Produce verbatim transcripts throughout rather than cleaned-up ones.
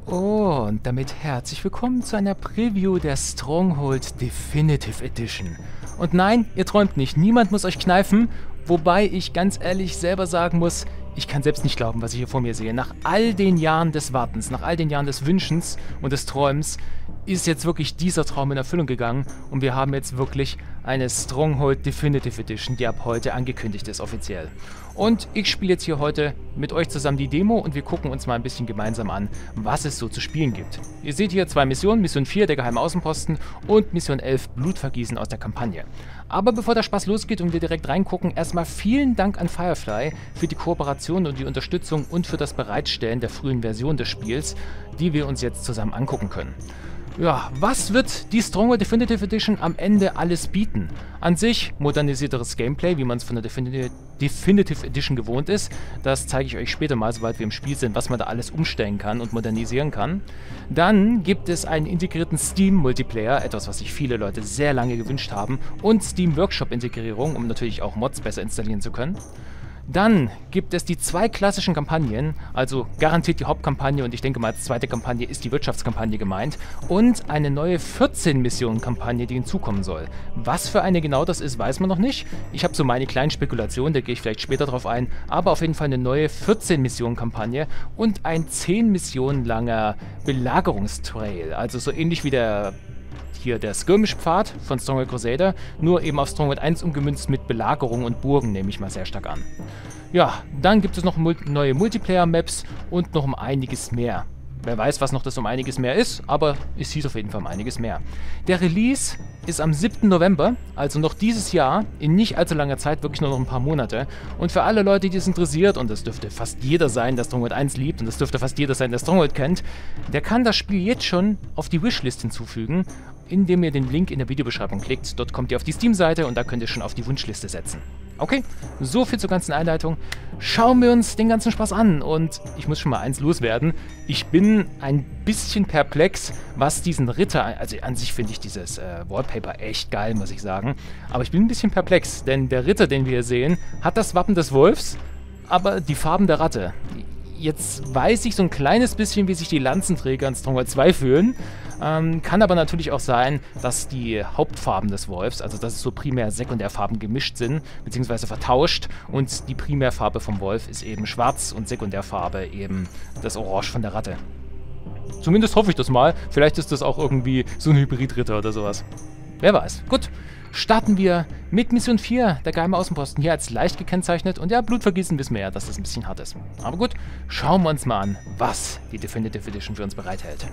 Und damit herzlich willkommen zu einer Preview der Stronghold Definitive Edition. Und nein, ihr träumt nicht, niemand muss euch kneifen, wobei ich ganz ehrlich selber sagen muss, ich kann selbst nicht glauben, was ich hier vor mir sehe. Nach all den Jahren des Wartens, nach all den Jahren des Wünschens und des Träumens, ist jetzt wirklich dieser Traum in Erfüllung gegangen und wir haben jetzt wirklich eine Stronghold Definitive Edition, die ab heute angekündigt ist, offiziell. Und ich spiele jetzt hier heute mit euch zusammen die Demo und wir gucken uns mal ein bisschen gemeinsam an, was es so zu spielen gibt. Ihr seht hier zwei Missionen, Mission vier, der geheime Außenposten und Mission elf, Blutvergießen aus der Kampagne. Aber bevor der Spaß losgeht und wir direkt reingucken, erstmal vielen Dank an Firefly für die Kooperation und die Unterstützung und für das Bereitstellen der frühen Version des Spiels, die wir uns jetzt zusammen angucken können. Ja, was wird die Stronghold Definitive Edition am Ende alles bieten? An sich modernisierteres Gameplay, wie man es von der Definitive, Definitive Edition gewohnt ist. Das zeige ich euch später mal, sobald wir im Spiel sind, was man da alles umstellen kann und modernisieren kann. Dann gibt es einen integrierten Steam-Multiplayer, etwas, was sich viele Leute sehr lange gewünscht haben, und Steam-Workshop-Integrierung, um natürlich auch Mods besser installieren zu können. Dann gibt es die zwei klassischen Kampagnen, also garantiert die Hauptkampagne und ich denke mal als zweite Kampagne ist die Wirtschaftskampagne gemeint und eine neue vierzehn-Missionen-Kampagne, die hinzukommen soll. Was für eine genau das ist, weiß man noch nicht. Ich habe so meine kleinen Spekulationen, da gehe ich vielleicht später drauf ein, aber auf jeden Fall eine neue vierzehn-Missionen-Kampagne und ein zehn Missionen langer Belagerungstrail, also so ähnlich wie der hier der Skirmish-Pfad von Stronghold Crusader, nur eben auf Stronghold eins umgemünzt mit Belagerung und Burgen, nehme ich mal sehr stark an. Ja, dann gibt es noch mul neue Multiplayer-Maps und noch um einiges mehr. Wer weiß, was noch das um einiges mehr ist, aber es hieß auf jeden Fall um einiges mehr. Der Release ist am siebten November, also noch dieses Jahr, in nicht allzu langer Zeit, wirklich nur noch ein paar Monate. Und für alle Leute, die es interessiert, und das dürfte fast jeder sein, der Stronghold eins liebt, und das dürfte fast jeder sein, der Stronghold kennt, der kann das Spiel jetzt schon auf die Wishlist hinzufügen, indem ihr den Link in der Videobeschreibung klickt. Dort kommt ihr auf die Steam-Seite und da könnt ihr schon auf die Wunschliste setzen. Okay, so viel zur ganzen Einleitung. Schauen wir uns den ganzen Spaß an und ich muss schon mal eins loswerden. Ich bin ein bisschen perplex, was diesen Ritter, also an sich finde ich dieses äh, Wallpaper echt geil, muss ich sagen, aber ich bin ein bisschen perplex, denn der Ritter, den wir hier sehen, hat das Wappen des Wolfs, aber die Farben der Ratte. Jetzt weiß ich so ein kleines bisschen, wie sich die Lanzenträger in Stronghold zwei fühlen. Ähm, kann aber natürlich auch sein, dass die Hauptfarben des Wolfs, also dass es so Primär- und Sekundärfarben gemischt sind, beziehungsweise vertauscht. Und die Primärfarbe vom Wolf ist eben schwarz und Sekundärfarbe eben das Orange von der Ratte. Zumindest hoffe ich das mal. Vielleicht ist das auch irgendwie so ein Hybridritter oder sowas. Wer weiß. Gut. Starten wir mit Mission vier, der geheime Außenposten, hier als leicht gekennzeichnet. Und ja, Blutvergießen wissen wir ja, dass das ein bisschen hart ist. Aber gut, schauen wir uns mal an, was die Definitive Edition für uns bereithält.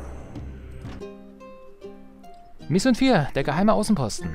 Mission vier, der geheime Außenposten.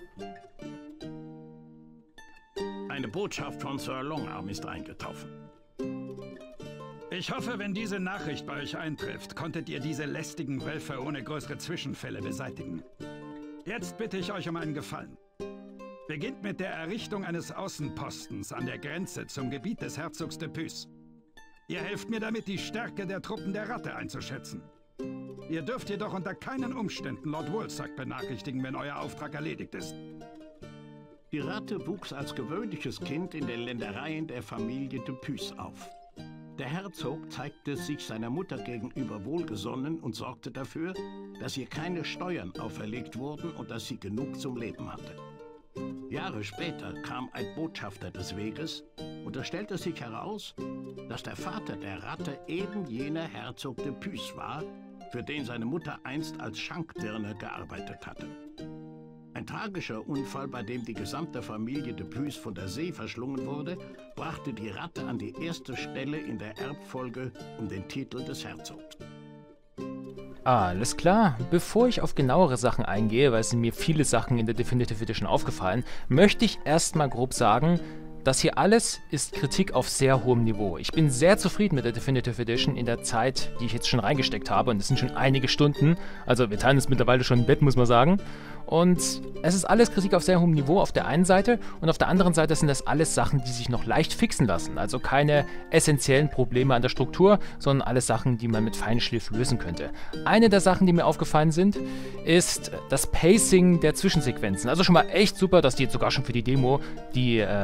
Eine Botschaft von Sir Longarm ist eingetroffen. Ich hoffe, wenn diese Nachricht bei euch eintrifft, konntet ihr diese lästigen Wölfe ohne größere Zwischenfälle beseitigen. Jetzt bitte ich euch um einen Gefallen. Beginnt mit der Errichtung eines Außenpostens an der Grenze zum Gebiet des Herzogs de Puce. Ihr helft mir damit, die Stärke der Truppen der Ratte einzuschätzen. Ihr dürft jedoch unter keinen Umständen Lord Woolsack benachrichtigen, wenn euer Auftrag erledigt ist. Die Ratte wuchs als gewöhnliches Kind in den Ländereien der Familie de Puce auf. Der Herzog zeigte sich seiner Mutter gegenüber wohlgesonnen und sorgte dafür, dass ihr keine Steuern auferlegt wurden und dass sie genug zum Leben hatte. Jahre später kam ein Botschafter des Weges und es stellte sich heraus, dass der Vater der Ratte eben jener Herzog de Puce war, für den seine Mutter einst als Schankdirne gearbeitet hatte. Ein tragischer Unfall, bei dem die gesamte Familie de Puce von der See verschlungen wurde, brachte die Ratte an die erste Stelle in der Erbfolge um den Titel des Herzogs. Alles klar. Bevor ich auf genauere Sachen eingehe, weil es sind mir viele Sachen in der Definitive Edition aufgefallen, möchte ich erstmal grob sagen, das hier alles ist Kritik auf sehr hohem Niveau. Ich bin sehr zufrieden mit der Definitive Edition in der Zeit, die ich jetzt schon reingesteckt habe. Und es sind schon einige Stunden. Also wir teilen uns mittlerweile schon im Bett, muss man sagen. Und es ist alles Kritik auf sehr hohem Niveau auf der einen Seite. Und auf der anderen Seite sind das alles Sachen, die sich noch leicht fixen lassen. Also keine essentiellen Probleme an der Struktur, sondern alles Sachen, die man mit Feinschliff lösen könnte. Eine der Sachen, die mir aufgefallen sind, ist das Pacing der Zwischensequenzen. Also schon mal echt super, dass die jetzt sogar schon für die Demo die ähm, deutschen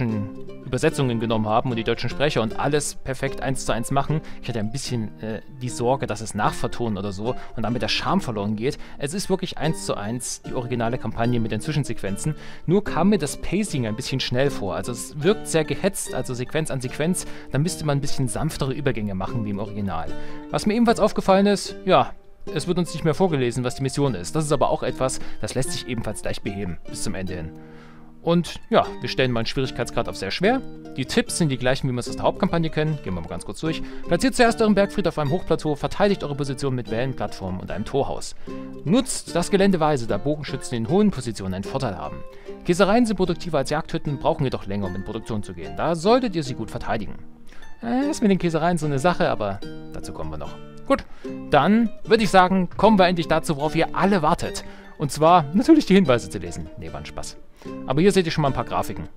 deutschen Übersetzungen genommen haben und die deutschen Sprecher und alles perfekt eins zu eins machen. Ich hatte ein bisschen äh, die Sorge, dass es nachvertonen oder so und damit der Charme verloren geht. Es ist wirklich eins zu eins die originale Kampagne mit den Zwischensequenzen. Nur kam mir das Pacing ein bisschen schnell vor. Also es wirkt sehr gehetzt, also Sequenz an Sequenz. Da müsste man ein bisschen sanftere Übergänge machen wie im Original. Was mir ebenfalls aufgefallen ist, ja, es wird uns nicht mehr vorgelesen, was die Mission ist. Das ist aber auch etwas, das lässt sich ebenfalls leicht beheben, bis zum Ende hin. Und ja, wir stellen mal einen Schwierigkeitsgrad auf sehr schwer. Die Tipps sind die gleichen, wie wir es aus der Hauptkampagne kennen. Gehen wir mal ganz kurz durch. Platziert zuerst euren Bergfried auf einem Hochplateau, verteidigt eure Position mit Wellenplattformen und einem Torhaus. Nutzt das Gelände weise, da Bogenschützen in hohen Positionen einen Vorteil haben. Käsereien sind produktiver als Jagdhütten, brauchen jedoch länger, um in Produktion zu gehen. Da solltet ihr sie gut verteidigen. Äh, ist mit den Käsereien so eine Sache, aber dazu kommen wir noch. Gut, dann würde ich sagen, kommen wir endlich dazu, worauf ihr alle wartet. Und zwar natürlich die Hinweise zu lesen. Nee, war ein Spaß. Aber hier seht ihr schon mal ein paar Grafiken.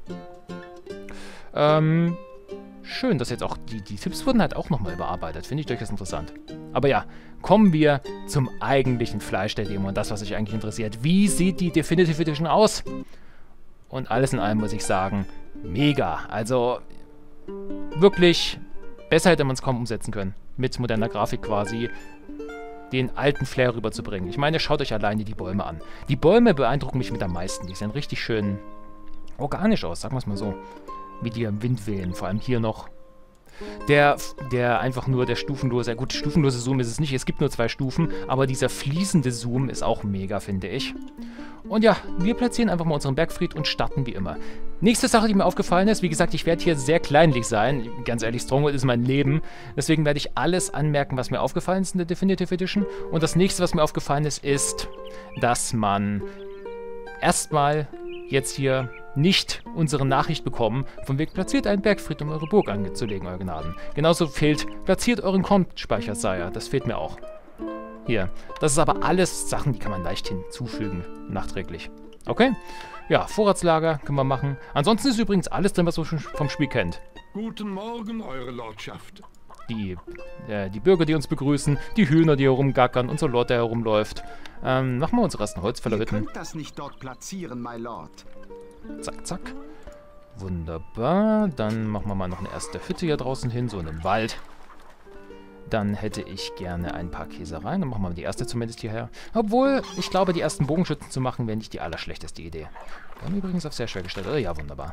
Ähm, schön, dass jetzt auch die, die Tipps wurden halt auch nochmal überarbeitet. Finde ich durchaus interessant. Aber ja, kommen wir zum eigentlichen Fleisch der Demo und das, was euch eigentlich interessiert. Wie sieht die Definitive Edition aus? Und alles in allem muss ich sagen, mega. Also, wirklich, besser hätte man es kaum umsetzen können. Mit moderner Grafik quasi den alten Flair rüberzubringen. Ich meine, schaut euch alleine die Bäume an. Die Bäume beeindrucken mich mit am meisten. Die sehen richtig schön organisch aus, sagen wir es mal so. Wie die im Wind wehen, vor allem hier noch. Der, der einfach nur der stufenlose, gut, stufenlose Zoom ist es nicht, es gibt nur zwei Stufen, aber dieser fließende Zoom ist auch mega, finde ich. Und ja, wir platzieren einfach mal unseren Bergfried und starten wie immer. Nächste Sache, die mir aufgefallen ist, wie gesagt, ich werde hier sehr kleinlich sein. Ganz ehrlich, Stronghold ist mein Leben. Deswegen werde ich alles anmerken, was mir aufgefallen ist in der Definitive Edition. Und das nächste, was mir aufgefallen ist, ist, dass man erstmal jetzt hier nicht unsere Nachricht bekommen, von wegen platziert einen Bergfried, um eure Burg anzulegen, euer Gnaden. Genauso fehlt, platziert euren Komptspeicher, Sire. Das fehlt mir auch. Hier. Das ist aber alles Sachen, die kann man leicht hinzufügen, nachträglich. Okay? Ja, Vorratslager können wir machen. Ansonsten ist übrigens alles drin, was ihr schon vom Spiel kennt. Guten Morgen, Eure Lordschaft. Die, äh, die Bürger, die uns begrüßen, die Hühner, die herumgackern, unser Lord, der herumläuft. Ähm, machen wir unsere ersten Holzfällerhütten. Ihr könnt das nicht dort platzieren, my Lord. Zack, zack. Wunderbar. Dann machen wir mal noch eine erste Hütte hier draußen hin, so in den Wald. Dann hätte ich gerne ein paar Käsereien. Dann machen wir mal die erste zumindest hierher. Obwohl, ich glaube, die ersten Bogenschützen zu machen, wäre nicht die allerschlechteste Idee. Wir haben übrigens auf sehr schwer gestellt. Oh, ja, wunderbar.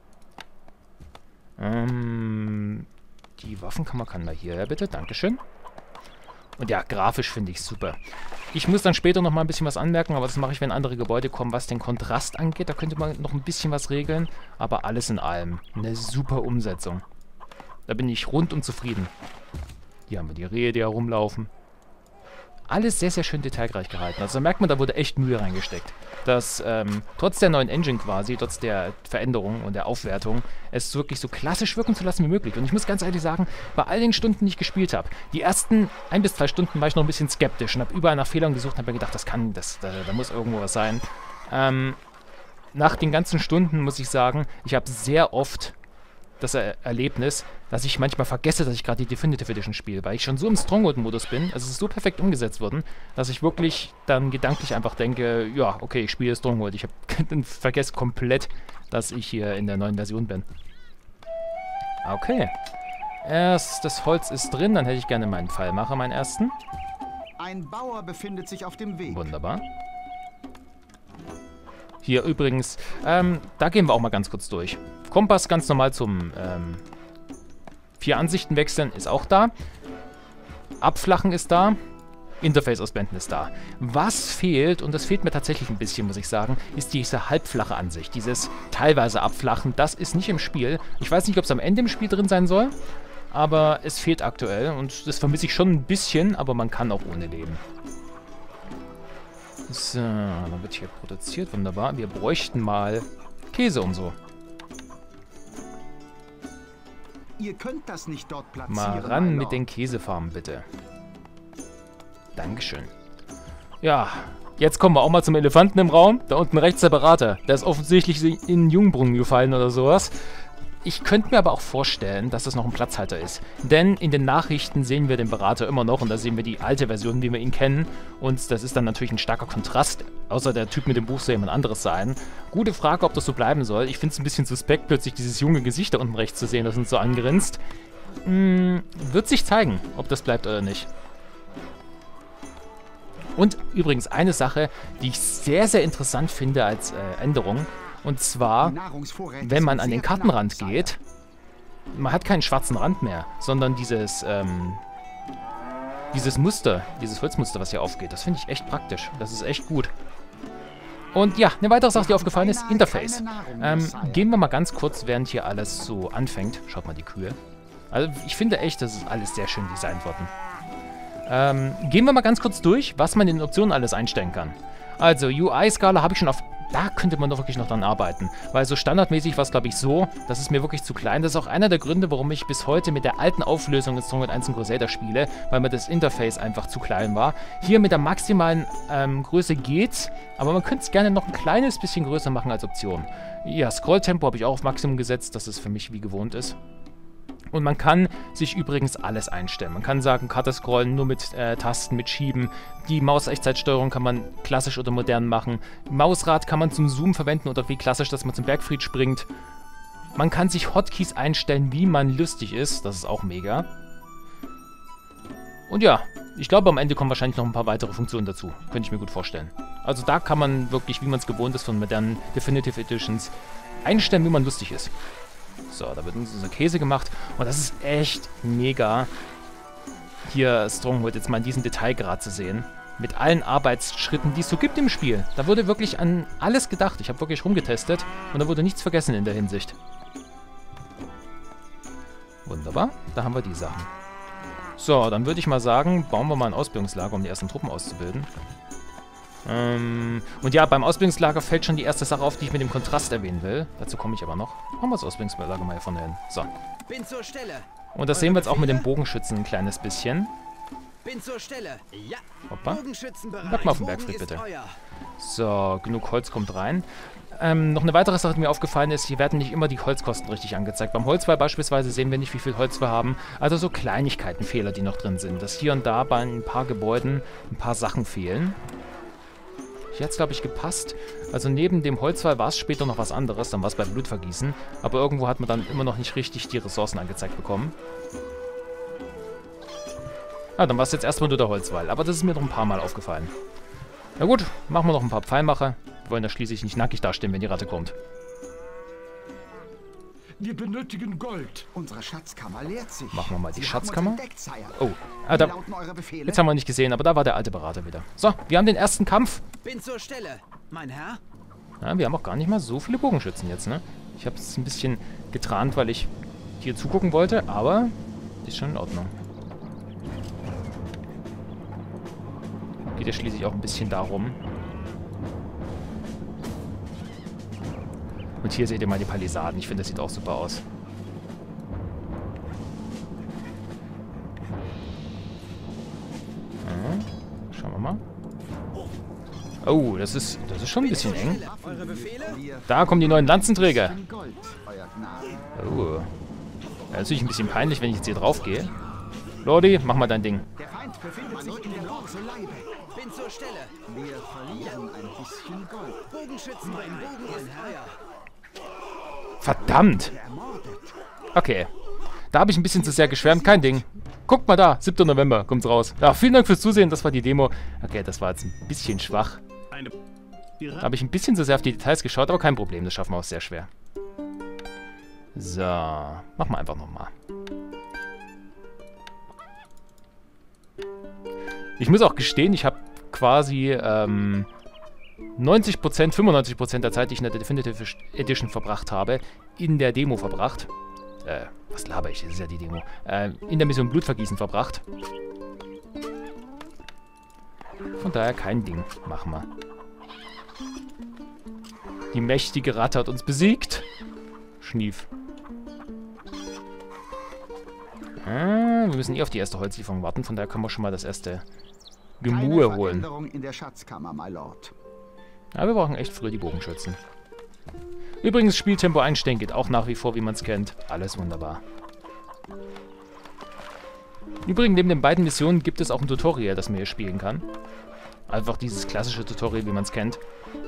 Ähm, die Waffenkammer kann mal hierher, bitte. Dankeschön. Und ja, grafisch finde ich super. Ich muss dann später noch mal ein bisschen was anmerken, aber das mache ich, wenn andere Gebäude kommen, was den Kontrast angeht. Da könnte man noch ein bisschen was regeln. Aber alles in allem eine super Umsetzung. Da bin ich rundum zufrieden. Hier haben wir die Rehe, die herumlaufen. Alles sehr, sehr schön detailreich gehalten. Also da merkt man, da wurde echt Mühe reingesteckt. Dass ähm, trotz der neuen Engine quasi, trotz der Veränderung und der Aufwertung, es wirklich so klassisch wirken zu lassen wie möglich. Und ich muss ganz ehrlich sagen, bei all den Stunden, die ich gespielt habe, die ersten ein bis zwei Stunden war ich noch ein bisschen skeptisch und habe überall nach Fehlern gesucht und habe mir gedacht, das kann, das, da, da muss irgendwo was sein. Ähm, nach den ganzen Stunden muss ich sagen, ich habe sehr oft das er Erlebnis, dass ich manchmal vergesse, dass ich gerade die Definitive Edition spiele, weil ich schon so im Stronghold-Modus bin, also es ist so perfekt umgesetzt worden, dass ich wirklich dann gedanklich einfach denke, ja, okay, ich spiele Stronghold. Ich habe vergesse komplett, dass ich hier in der neuen Version bin. Okay. Erst das Holz ist drin, dann hätte ich gerne meinen Pfeilmacher, meinen ersten. Ein Bauer befindet sich auf dem Weg. Wunderbar. Hier übrigens, ähm, da gehen wir auch mal ganz kurz durch. Kompass ganz normal zum ähm, vier Ansichten wechseln ist auch da. Abflachen ist da. Interface ausblenden ist da. Was fehlt, und das fehlt mir tatsächlich ein bisschen, muss ich sagen, ist diese halbflache Ansicht. Dieses teilweise Abflachen, das ist nicht im Spiel. Ich weiß nicht, ob es am Ende im Spiel drin sein soll, aber es fehlt aktuell und das vermisse ich schon ein bisschen, aber man kann auch ohne leben. So, dann wird hier produziert. Wunderbar. Wir bräuchten mal Käse und so. Ihr könnt das nicht dort platzieren. Mal ran mit den Käsefarmen, bitte. Dankeschön. Ja, jetzt kommen wir auch mal zum Elefanten im Raum. Da unten rechts der Berater. Der ist offensichtlich in den Jungbrunnen gefallen oder sowas. Ich könnte mir aber auch vorstellen, dass das noch ein Platzhalter ist. Denn in den Nachrichten sehen wir den Berater immer noch und da sehen wir die alte Version, wie wir ihn kennen. Und das ist dann natürlich ein starker Kontrast. Außer der Typ mit dem Buch soll jemand anderes sein. Gute Frage, ob das so bleiben soll. Ich finde es ein bisschen suspekt, plötzlich dieses junge Gesicht da unten rechts zu sehen, das uns so angrinst. Hm, wird sich zeigen, ob das bleibt oder nicht. Und übrigens eine Sache, die ich sehr, sehr interessant finde als äh, Änderung. Und zwar, wenn man an den Kartenrand geht, man hat keinen schwarzen Rand mehr, sondern dieses, ähm, dieses Muster, dieses Holzmuster, was hier aufgeht. Das finde ich echt praktisch. Das ist echt gut. Und ja, eine weitere Sache, die aufgefallen ist, Interface. Ähm, gehen wir mal ganz kurz, während hier alles so anfängt. Schaut mal die Kühe. Also ich finde echt, das ist alles sehr schön designt worden. Ähm, gehen wir mal ganz kurz durch, was man in den Optionen alles einstellen kann. Also, U I-Skala habe ich schon auf... Da könnte man doch wirklich noch dran arbeiten. Weil so standardmäßig war es, glaube ich, so, das ist mir wirklich zu klein. Das ist auch einer der Gründe, warum ich bis heute mit der alten Auflösung in Stronghold eins und Crusader spiele, weil mir das Interface einfach zu klein war. Hier mit der maximalen ähm, Größe geht's, aber man könnte es gerne noch ein kleines bisschen größer machen als Option. Ja, Scrolltempo habe ich auch auf Maximum gesetzt, dass es für mich wie gewohnt ist. Und man kann sich übrigens alles einstellen. Man kann sagen, Karte scrollen nur mit äh, Tasten, mit Schieben. Die Maus-Echtzeitsteuerung kann man klassisch oder modern machen. Mausrad kann man zum Zoom verwenden oder wie klassisch, dass man zum Bergfried springt. Man kann sich Hotkeys einstellen, wie man lustig ist. Das ist auch mega. Und ja, ich glaube, am Ende kommen wahrscheinlich noch ein paar weitere Funktionen dazu. Könnte ich mir gut vorstellen. Also da kann man wirklich, wie man es gewohnt ist von modernen Definitive Editions, einstellen, wie man lustig ist. So, da wird uns unser Käse gemacht. Und das ist echt mega, hier Stronghold jetzt mal in diesem Detailgrad zu sehen. Mit allen Arbeitsschritten, die es so gibt im Spiel. Da wurde wirklich an alles gedacht. Ich habe wirklich rumgetestet und da wurde nichts vergessen in der Hinsicht. Wunderbar, da haben wir die Sachen. So, dann würde ich mal sagen, bauen wir mal ein Ausbildungslager, um die ersten Truppen auszubilden. Ähm, und ja, beim Ausbildungslager fällt schon die erste Sache auf, die ich mit dem Kontrast erwähnen will. Dazu komme ich aber noch. Machen wir das Ausbildungslager mal hier vorne hin. So. Bin zur Stelle. Und das sehen wir jetzt auch mit dem Bogenschützen ein kleines bisschen. Bin zur Stelle. Ja. Hoppa. Bogenschützenbereit. Bleib mal auf dem Bergfried, bitte. So, genug Holz kommt rein. Ähm, noch eine weitere Sache, die mir aufgefallen ist, hier werden nicht immer die Holzkosten richtig angezeigt. Beim Holzwall beispielsweise sehen wir nicht, wie viel Holz wir haben. Also so Kleinigkeiten, Fehler, die noch drin sind. Dass hier und da bei ein paar Gebäuden ein paar Sachen fehlen. Hier hat es, glaube ich, gepasst. Also neben dem Holzwall war es später noch was anderes. Dann war es bei Blutvergießen. Aber irgendwo hat man dann immer noch nicht richtig die Ressourcen angezeigt bekommen. Ah, dann war es jetzt erstmal nur der Holzwall. Aber das ist mir noch ein paar Mal aufgefallen. Na gut, machen wir noch ein paar Pfeilmacher. Wir wollen da schließlich nicht nackig dastehen, wenn die Ratte kommt. Wir benötigen Gold. Unsere Schatzkammer leert sich. Machen wir mal die Sie Schatzkammer. haben uns entdeckt, Sire. Oh, ah, da, Wie lauten eure Befehle? jetzt haben wir nicht gesehen, aber da war der alte Berater wieder. So, wir haben den ersten Kampf. Bin zur Stelle, mein Herr. Ja, wir haben auch gar nicht mal so viele Bogenschützen jetzt, ne? Ich habe es ein bisschen getrant, weil ich hier zugucken wollte, aber ist schon in Ordnung. Geht ja schließlich auch ein bisschen darum. Und hier seht ihr mal die Palisaden. Ich finde, das sieht auch super aus. Ja, schauen wir mal. Oh, das ist, das ist schon ein bisschen eng. Eure Befehle? Da kommen die neuen Lanzenträger. Gold, euer Gnaden. Oh. Ja, natürlich ein bisschen peinlich, wenn ich jetzt hier drauf gehe. Lordi, mach mal dein Ding. Der Feind befindet sich in dem Ort zu Leibe. Bin zur Stelle. Wir verlieren ein bisschen Gold. Bogenschützen, mein Bogen ist euer. Verdammt! Okay. Da habe ich ein bisschen zu sehr geschwärmt. Kein Ding. Guckt mal da. siebter November kommt's raus. Ja, vielen Dank fürs Zusehen. Das war die Demo. Okay, das war jetzt ein bisschen schwach. Da habe ich ein bisschen zu sehr auf die Details geschaut, aber kein Problem. Das schaffen wir auch sehr schwer. So. Machen wir einfach nochmal. Ich muss auch gestehen, ich habe quasi ähm, neunzig Prozent, fünfundneunzig Prozent der Zeit, die ich in der Definitive Edition verbracht habe, in der Demo verbracht. Äh, was laber ich? Das ist ja die Demo. Äh, in der Mission Blutvergießen verbracht. Von daher kein Ding. Machen wir. Die mächtige Ratte hat uns besiegt. Schnief. Ah, wir müssen eh auf die erste Holzlieferung warten, von daher können wir schon mal das erste Gemue Keine holen. Veränderung in der Schatzkammer, my Lord. Ja, wir brauchen echt früher die Bogenschützen. Übrigens, Spieltempo einstellen geht auch nach wie vor, wie man es kennt. Alles wunderbar. Übrigens, neben den beiden Missionen gibt es auch ein Tutorial, das man hier spielen kann. Einfach dieses klassische Tutorial, wie man es kennt.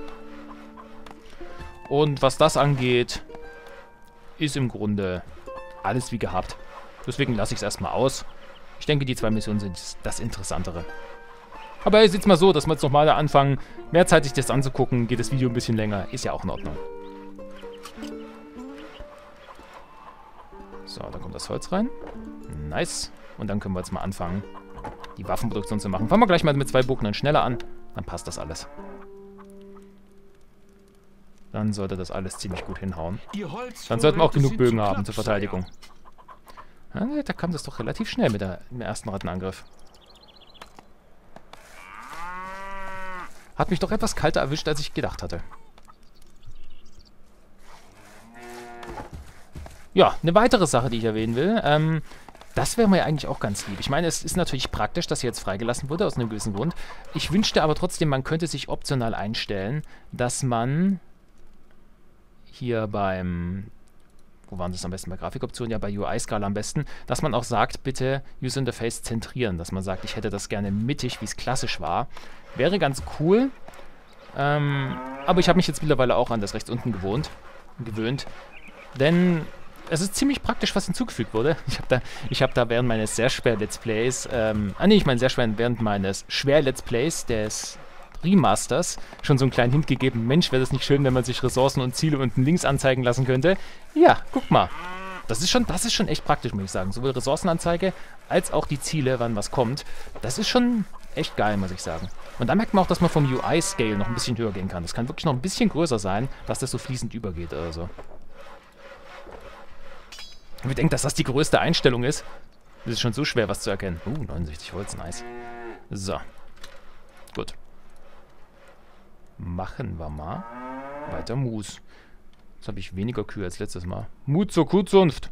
Und was das angeht, ist im Grunde alles wie gehabt. Deswegen lasse ich es erstmal aus. Ich denke, die zwei Missionen sind das Interessantere. Aber jetzt sieht es mal so, dass wir jetzt nochmal anfangen. Mehr Zeit, sich das anzugucken, geht das Video ein bisschen länger. Ist ja auch in Ordnung. So, da kommt das Holz rein. Nice. Und dann können wir jetzt mal anfangen, die Waffenproduktion zu machen. Fangen wir gleich mal mit zwei Bogen schneller an. Dann passt das alles. Dann sollte das alles ziemlich gut hinhauen. Dann sollten wir auch genug Bögen haben zur Verteidigung. Ja, da kam das doch relativ schnell mit der, mit dem ersten Rattenangriff. Hat mich doch etwas kalter erwischt, als ich gedacht hatte. Ja, eine weitere Sache, die ich erwähnen will. Ähm, das wäre mir eigentlich auch ganz lieb. Ich meine, es ist natürlich praktisch, dass hier jetzt freigelassen wurde, aus einem gewissen Grund. Ich wünschte aber trotzdem, man könnte sich optional einstellen, dass man hier beim... Wo waren das am besten? Bei Grafikoptionen? Ja, bei U I-Skala am besten. Dass man auch sagt, bitte User Interface zentrieren. Dass man sagt, ich hätte das gerne mittig, wie es klassisch war. Wäre ganz cool. Ähm, aber ich habe mich jetzt mittlerweile auch an das rechts unten gewohnt, gewöhnt. Denn es ist ziemlich praktisch, was hinzugefügt wurde. Ich habe da, ich hab da während meines sehr schwer Let's Plays, ähm, ah nee, ich meine sehr schwer, während meines schwer Let's Plays des Remasters schon so einen kleinen Hint gegeben. Mensch, wäre das nicht schön, wenn man sich Ressourcen und Ziele unten links anzeigen lassen könnte. Ja, guck mal. Das ist schon, das ist schon echt praktisch, muss ich sagen. Sowohl Ressourcenanzeige als auch die Ziele, wann was kommt. Das ist schon echt geil, muss ich sagen. Und da merkt man auch, dass man vom U I-Scale noch ein bisschen höher gehen kann. Das kann wirklich noch ein bisschen größer sein, dass das so fließend übergeht oder so. Und ich denke, dass das die größte Einstellung ist. Das ist schon so schwer, was zu erkennen. Uh, neunundsechzig Holz, nice. So. Gut. Machen wir mal weiter Mus. Jetzt habe ich weniger Kühe als letztes Mal. Mut zur Kuhzunft.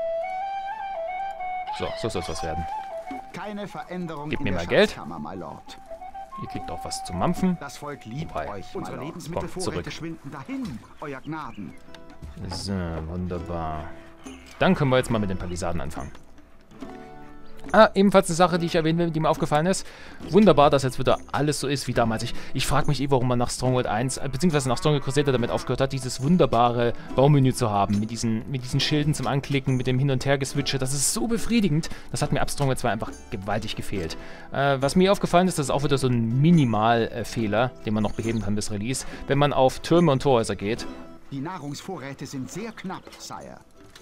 So, so soll es was werden. Keine Veränderung. Gib mir mal Geld. My Lord. Ihr kriegt auch was zu mampfen. Das Volk liebt Wobei, euch. Unsere Komm, Lebensmittelvorräte zurück. schwinden dahin, euer Gnaden. So, wunderbar. Dann können wir jetzt mal mit den Palisaden anfangen. Ah, ebenfalls eine Sache, die ich erwähnen will, die mir aufgefallen ist. Wunderbar, dass jetzt wieder alles so ist wie damals. Ich, ich frage mich eh, warum man nach Stronghold eins, äh, beziehungsweise nach Stronghold Crusader damit aufgehört hat, dieses wunderbare Baumenü zu haben. Mit diesen, mit diesen Schilden zum Anklicken, mit dem Hin- und Her-Geswitche. Das ist so befriedigend. Das hat mir ab Stronghold zwei einfach gewaltig gefehlt. Äh, was mir aufgefallen ist, das ist auch wieder so ein Minimalfehler, den man noch beheben kann bis Release. Wenn man auf Türme und Torhäuser geht, Die Nahrungsvorräte sind sehr knapp, Sire.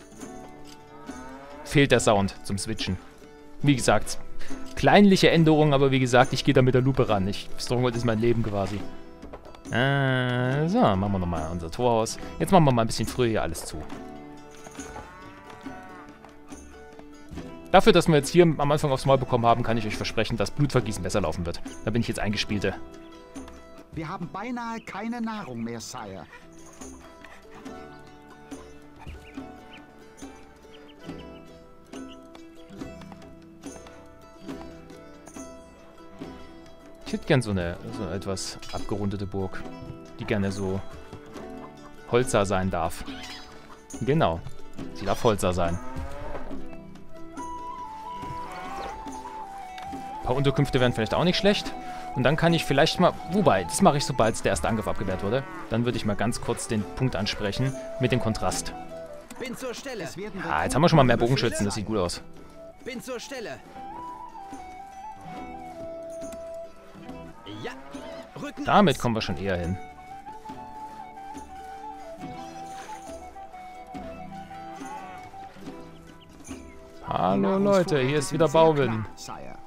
fehlt der Sound zum Switchen. Wie gesagt, kleinliche Änderungen, aber wie gesagt, ich gehe da mit der Lupe ran. Ich, Stronghold ist mein Leben quasi. Äh, so, machen wir nochmal unser Torhaus. Jetzt machen wir mal ein bisschen früher hier alles zu. Dafür, dass wir jetzt hier am Anfang aufs Maul bekommen haben, kann ich euch versprechen, dass Blutvergießen besser laufen wird. Da bin ich jetzt Eingespielte. Wir haben beinahe keine Nahrung mehr, Sire. Ich hätte gern so eine, so eine etwas abgerundete Burg, die gerne so Holzer sein darf. Genau, sie darf Holzer sein. Ein paar Unterkünfte wären vielleicht auch nicht schlecht. Und dann kann ich vielleicht mal, wobei, das mache ich, sobald der erste Angriff abgewehrt wurde. Dann würde ich mal ganz kurz den Punkt ansprechen mit dem Kontrast. Bin zur Stelle. Ah, jetzt haben wir schon mal mehr Bogenschützen, das sieht gut aus. Bin zur Stelle. Ja. Rücken Damit aus. kommen wir schon eher hin. Hallo Leute, hier ist wieder Bauwin. Sire.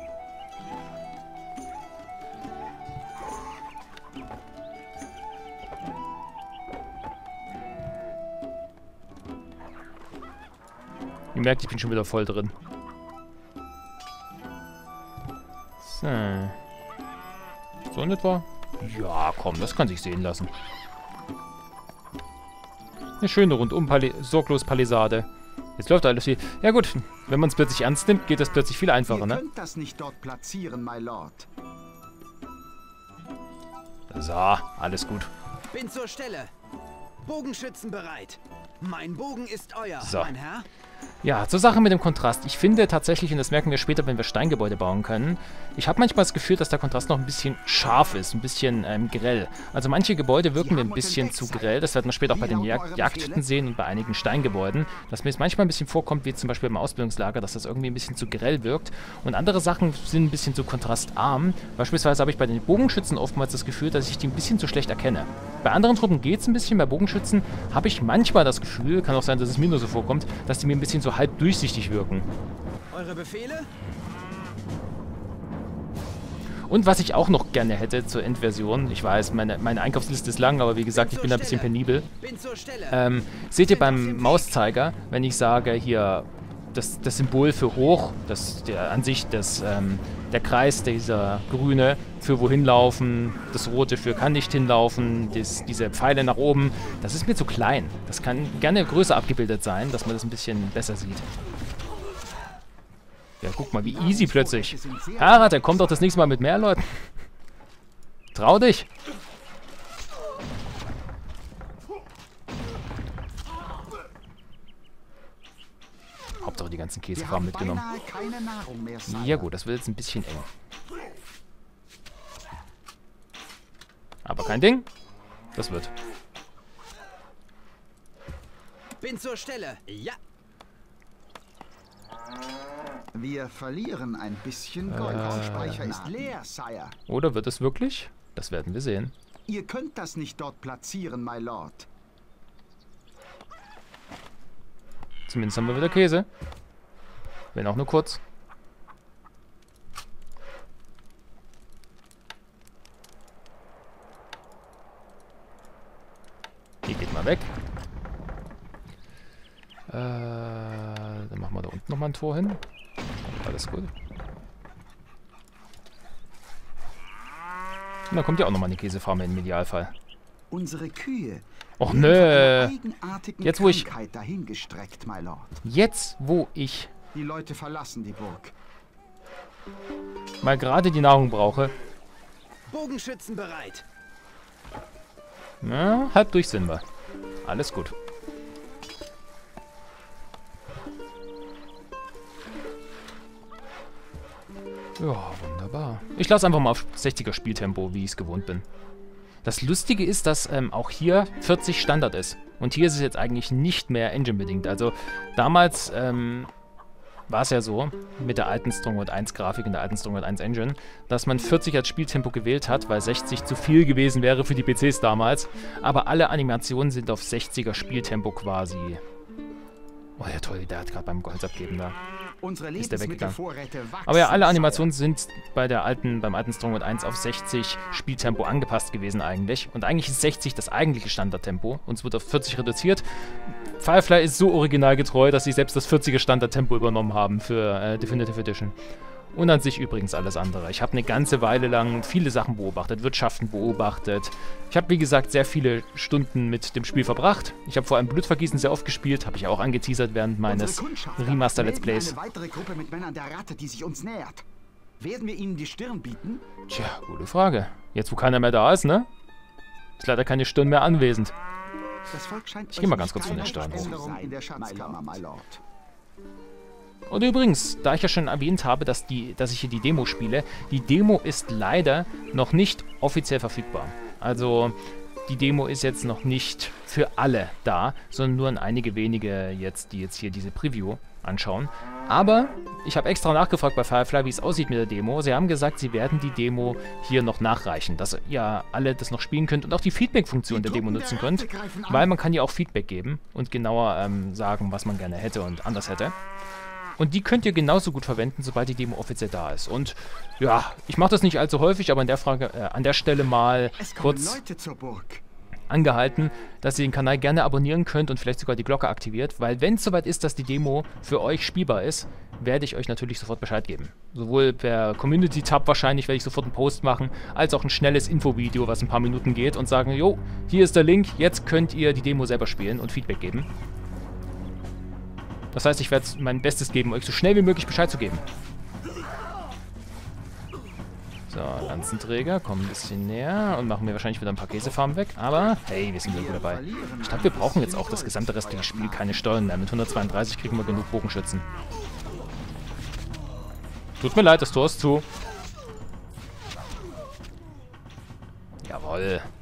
Ihr merkt, ich bin schon wieder voll drin. So. So in etwa? Ja, komm, das kann sich sehen lassen. Eine schöne rundum Pali sorglos Palisade. Jetzt läuft alles viel. Ja gut, wenn man es plötzlich ernst nimmt, geht das plötzlich viel einfacher, Ihr ne? könnt das nicht dort platzieren, my Lord. So, alles gut. Bin zur Stelle. Bogenschützen bereit. Mein Bogen ist euer, So. mein Herr. Ja, zur Sache mit dem Kontrast. Ich finde tatsächlich, und das merken wir später, wenn wir Steingebäude bauen können, ich habe manchmal das Gefühl, dass der Kontrast noch ein bisschen scharf ist, ein bisschen ähm, grell. Also manche Gebäude wirken mir ein bisschen zu grell. Das werden wir später auch bei den Jag Jagdhütten sehen und bei einigen Steingebäuden. Dass mir es manchmal ein bisschen vorkommt, wie zum Beispiel im Ausbildungslager, dass das irgendwie ein bisschen zu grell wirkt. Und andere Sachen sind ein bisschen zu kontrastarm. Beispielsweise habe ich bei den Bogenschützen oftmals das Gefühl, dass ich die ein bisschen zu schlecht erkenne. Bei anderen Truppen geht es ein bisschen, bei Bogenschützen habe ich manchmal das Gefühl, kann auch sein, dass es mir nur so vorkommt, dass die mir ein bisschen so halb durchsichtig wirken. Eure Befehle? Und was ich auch noch gerne hätte zur Endversion, ich weiß, meine, meine Einkaufsliste ist lang, aber wie gesagt, ich bin da ein bisschen penibel. Bin zur Stelle. Ähm, seht ihr beim Mauszeiger, wenn ich sage hier, das, das Symbol für hoch, das der an sich das, ähm, der Kreis, dieser grüne für wohin laufen, das rote für kann nicht hinlaufen, das, diese Pfeile nach oben, das ist mir zu klein. Das kann gerne größer abgebildet sein, dass man das ein bisschen besser sieht. Ja, guck mal, wie easy plötzlich. Harald, der kommt doch das nächste Mal mit mehr Leuten. Trau dich. Hauptsache die ganzen Käsefarben mitgenommen. Keine Nahrung mehr, Sire. Ja gut, das wird jetzt ein bisschen eng. Aber kein Ding. Das wird. Bin zur Stelle. Ja. Wir verlieren ein bisschen Gold. Der Speicher ist leer, Sire. Oder wird es wirklich? Das werden wir sehen. Ihr könnt das nicht dort platzieren, my Lord. Zumindest haben wir wieder Käse. Wenn auch nur kurz. Hier geht mal weg. Äh, dann machen wir da unten nochmal ein Tor hin. Alles gut. Und dann kommt ja auch nochmal eine Käsefarm im Idealfall. Unsere Kühe. Och werden nö. von einer eigenartigen Jetzt, wo ich- Krankheit dahingestreckt, my Lord. Jetzt, wo ich Die Leute verlassen die Burg. mal gerade die Nahrung brauche. Bogenschützen bereit. Na, halb durch sind wir. Alles gut. Ja, wunderbar. Ich lasse einfach mal auf sechziger Spieltempo, wie ich es gewohnt bin. Das Lustige ist, dass ähm, auch hier vierzig Standard ist. Und hier ist es jetzt eigentlich nicht mehr Engine-bedingt. Also damals ähm, war es ja so, mit der alten Stronghold eins Grafik und der alten Stronghold eins Engine, dass man vierzig als Spieltempo gewählt hat, weil sechzig zu viel gewesen wäre für die P Cs damals. Aber alle Animationen sind auf sechziger Spieltempo quasi. Oh ja, toll, der hat gerade beim Gold abgeben da. Unsere Ist der weggegangen. Lebensmittelvorräte wachsen. Aber ja, alle Sire. Animationen sind bei der alten, beim alten Stronghold eins auf sechzig Spieltempo angepasst gewesen eigentlich. Und eigentlich ist sechzig das eigentliche Standardtempo und es wird auf vierzig reduziert. Firefly ist so originalgetreu, dass sie selbst das vierziger Standardtempo übernommen haben für äh, Definitive Edition. Und an sich übrigens alles andere. Ich habe eine ganze Weile lang viele Sachen beobachtet, Wirtschaften beobachtet. Ich habe, wie gesagt, sehr viele Stunden mit dem Spiel verbracht. Ich habe vor allem Blutvergießen sehr oft gespielt, habe ich auch angeteasert während meines Unsere Kundschafter Remaster-Let's melden Plays. Eine weitere Gruppe mit Männern der Ratte, die sich uns nähert. Werden wir ihnen die Stirn bieten? Tja, gute Frage. Jetzt, wo keiner mehr da ist, ne? Ist leider keine Stirn mehr anwesend. Das Volk scheint Ich geh mal ganz kurz von der Stirn hoch. Änderung in der Schatzkammer, my Lord. Und übrigens, da ich ja schon erwähnt habe, dass, die, dass ich hier die Demo spiele, die Demo ist leider noch nicht offiziell verfügbar. Also die Demo ist jetzt noch nicht für alle da, sondern nur an einige wenige jetzt, die jetzt hier diese Preview anschauen. Aber ich habe extra nachgefragt bei Firefly, wie es aussieht mit der Demo. Sie haben gesagt, sie werden die Demo hier noch nachreichen, dass ihr alle das noch spielen könnt und auch die Feedback-Funktion der Demo nutzen könnt, weil man kann ja auch Feedback geben und genauer ähm, sagen, was man gerne hätte und anders hätte. Und die könnt ihr genauso gut verwenden, sobald die Demo offiziell da ist. Und ja, ich mache das nicht allzu häufig, aber an der, Frage, äh, an der Stelle mal Es kommen kurz Leute zur Burg. angehalten, dass ihr den Kanal gerne abonnieren könnt und vielleicht sogar die Glocke aktiviert, weil wenn es soweit ist, dass die Demo für euch spielbar ist, werde ich euch natürlich sofort Bescheid geben. Sowohl per Community-Tab wahrscheinlich werde ich sofort einen Post machen, als auch ein schnelles Infovideo, was ein paar Minuten geht und sagen, jo, hier ist der Link, jetzt könnt ihr die Demo selber spielen und Feedback geben. Das heißt, ich werde mein Bestes geben, euch so schnell wie möglich Bescheid zu geben. So, Lanzenträger, kommen ein bisschen näher und machen mir wahrscheinlich wieder ein paar Käsefarmen weg. Aber, hey, wir sind wieder gut dabei. Ich glaube, wir brauchen jetzt auch das gesamte restliche Spiel keine Steuern mehr. Mit hundertzweiunddreißig kriegen wir genug Bogenschützen. Tut mir leid, das Tor ist zu. Jawohl.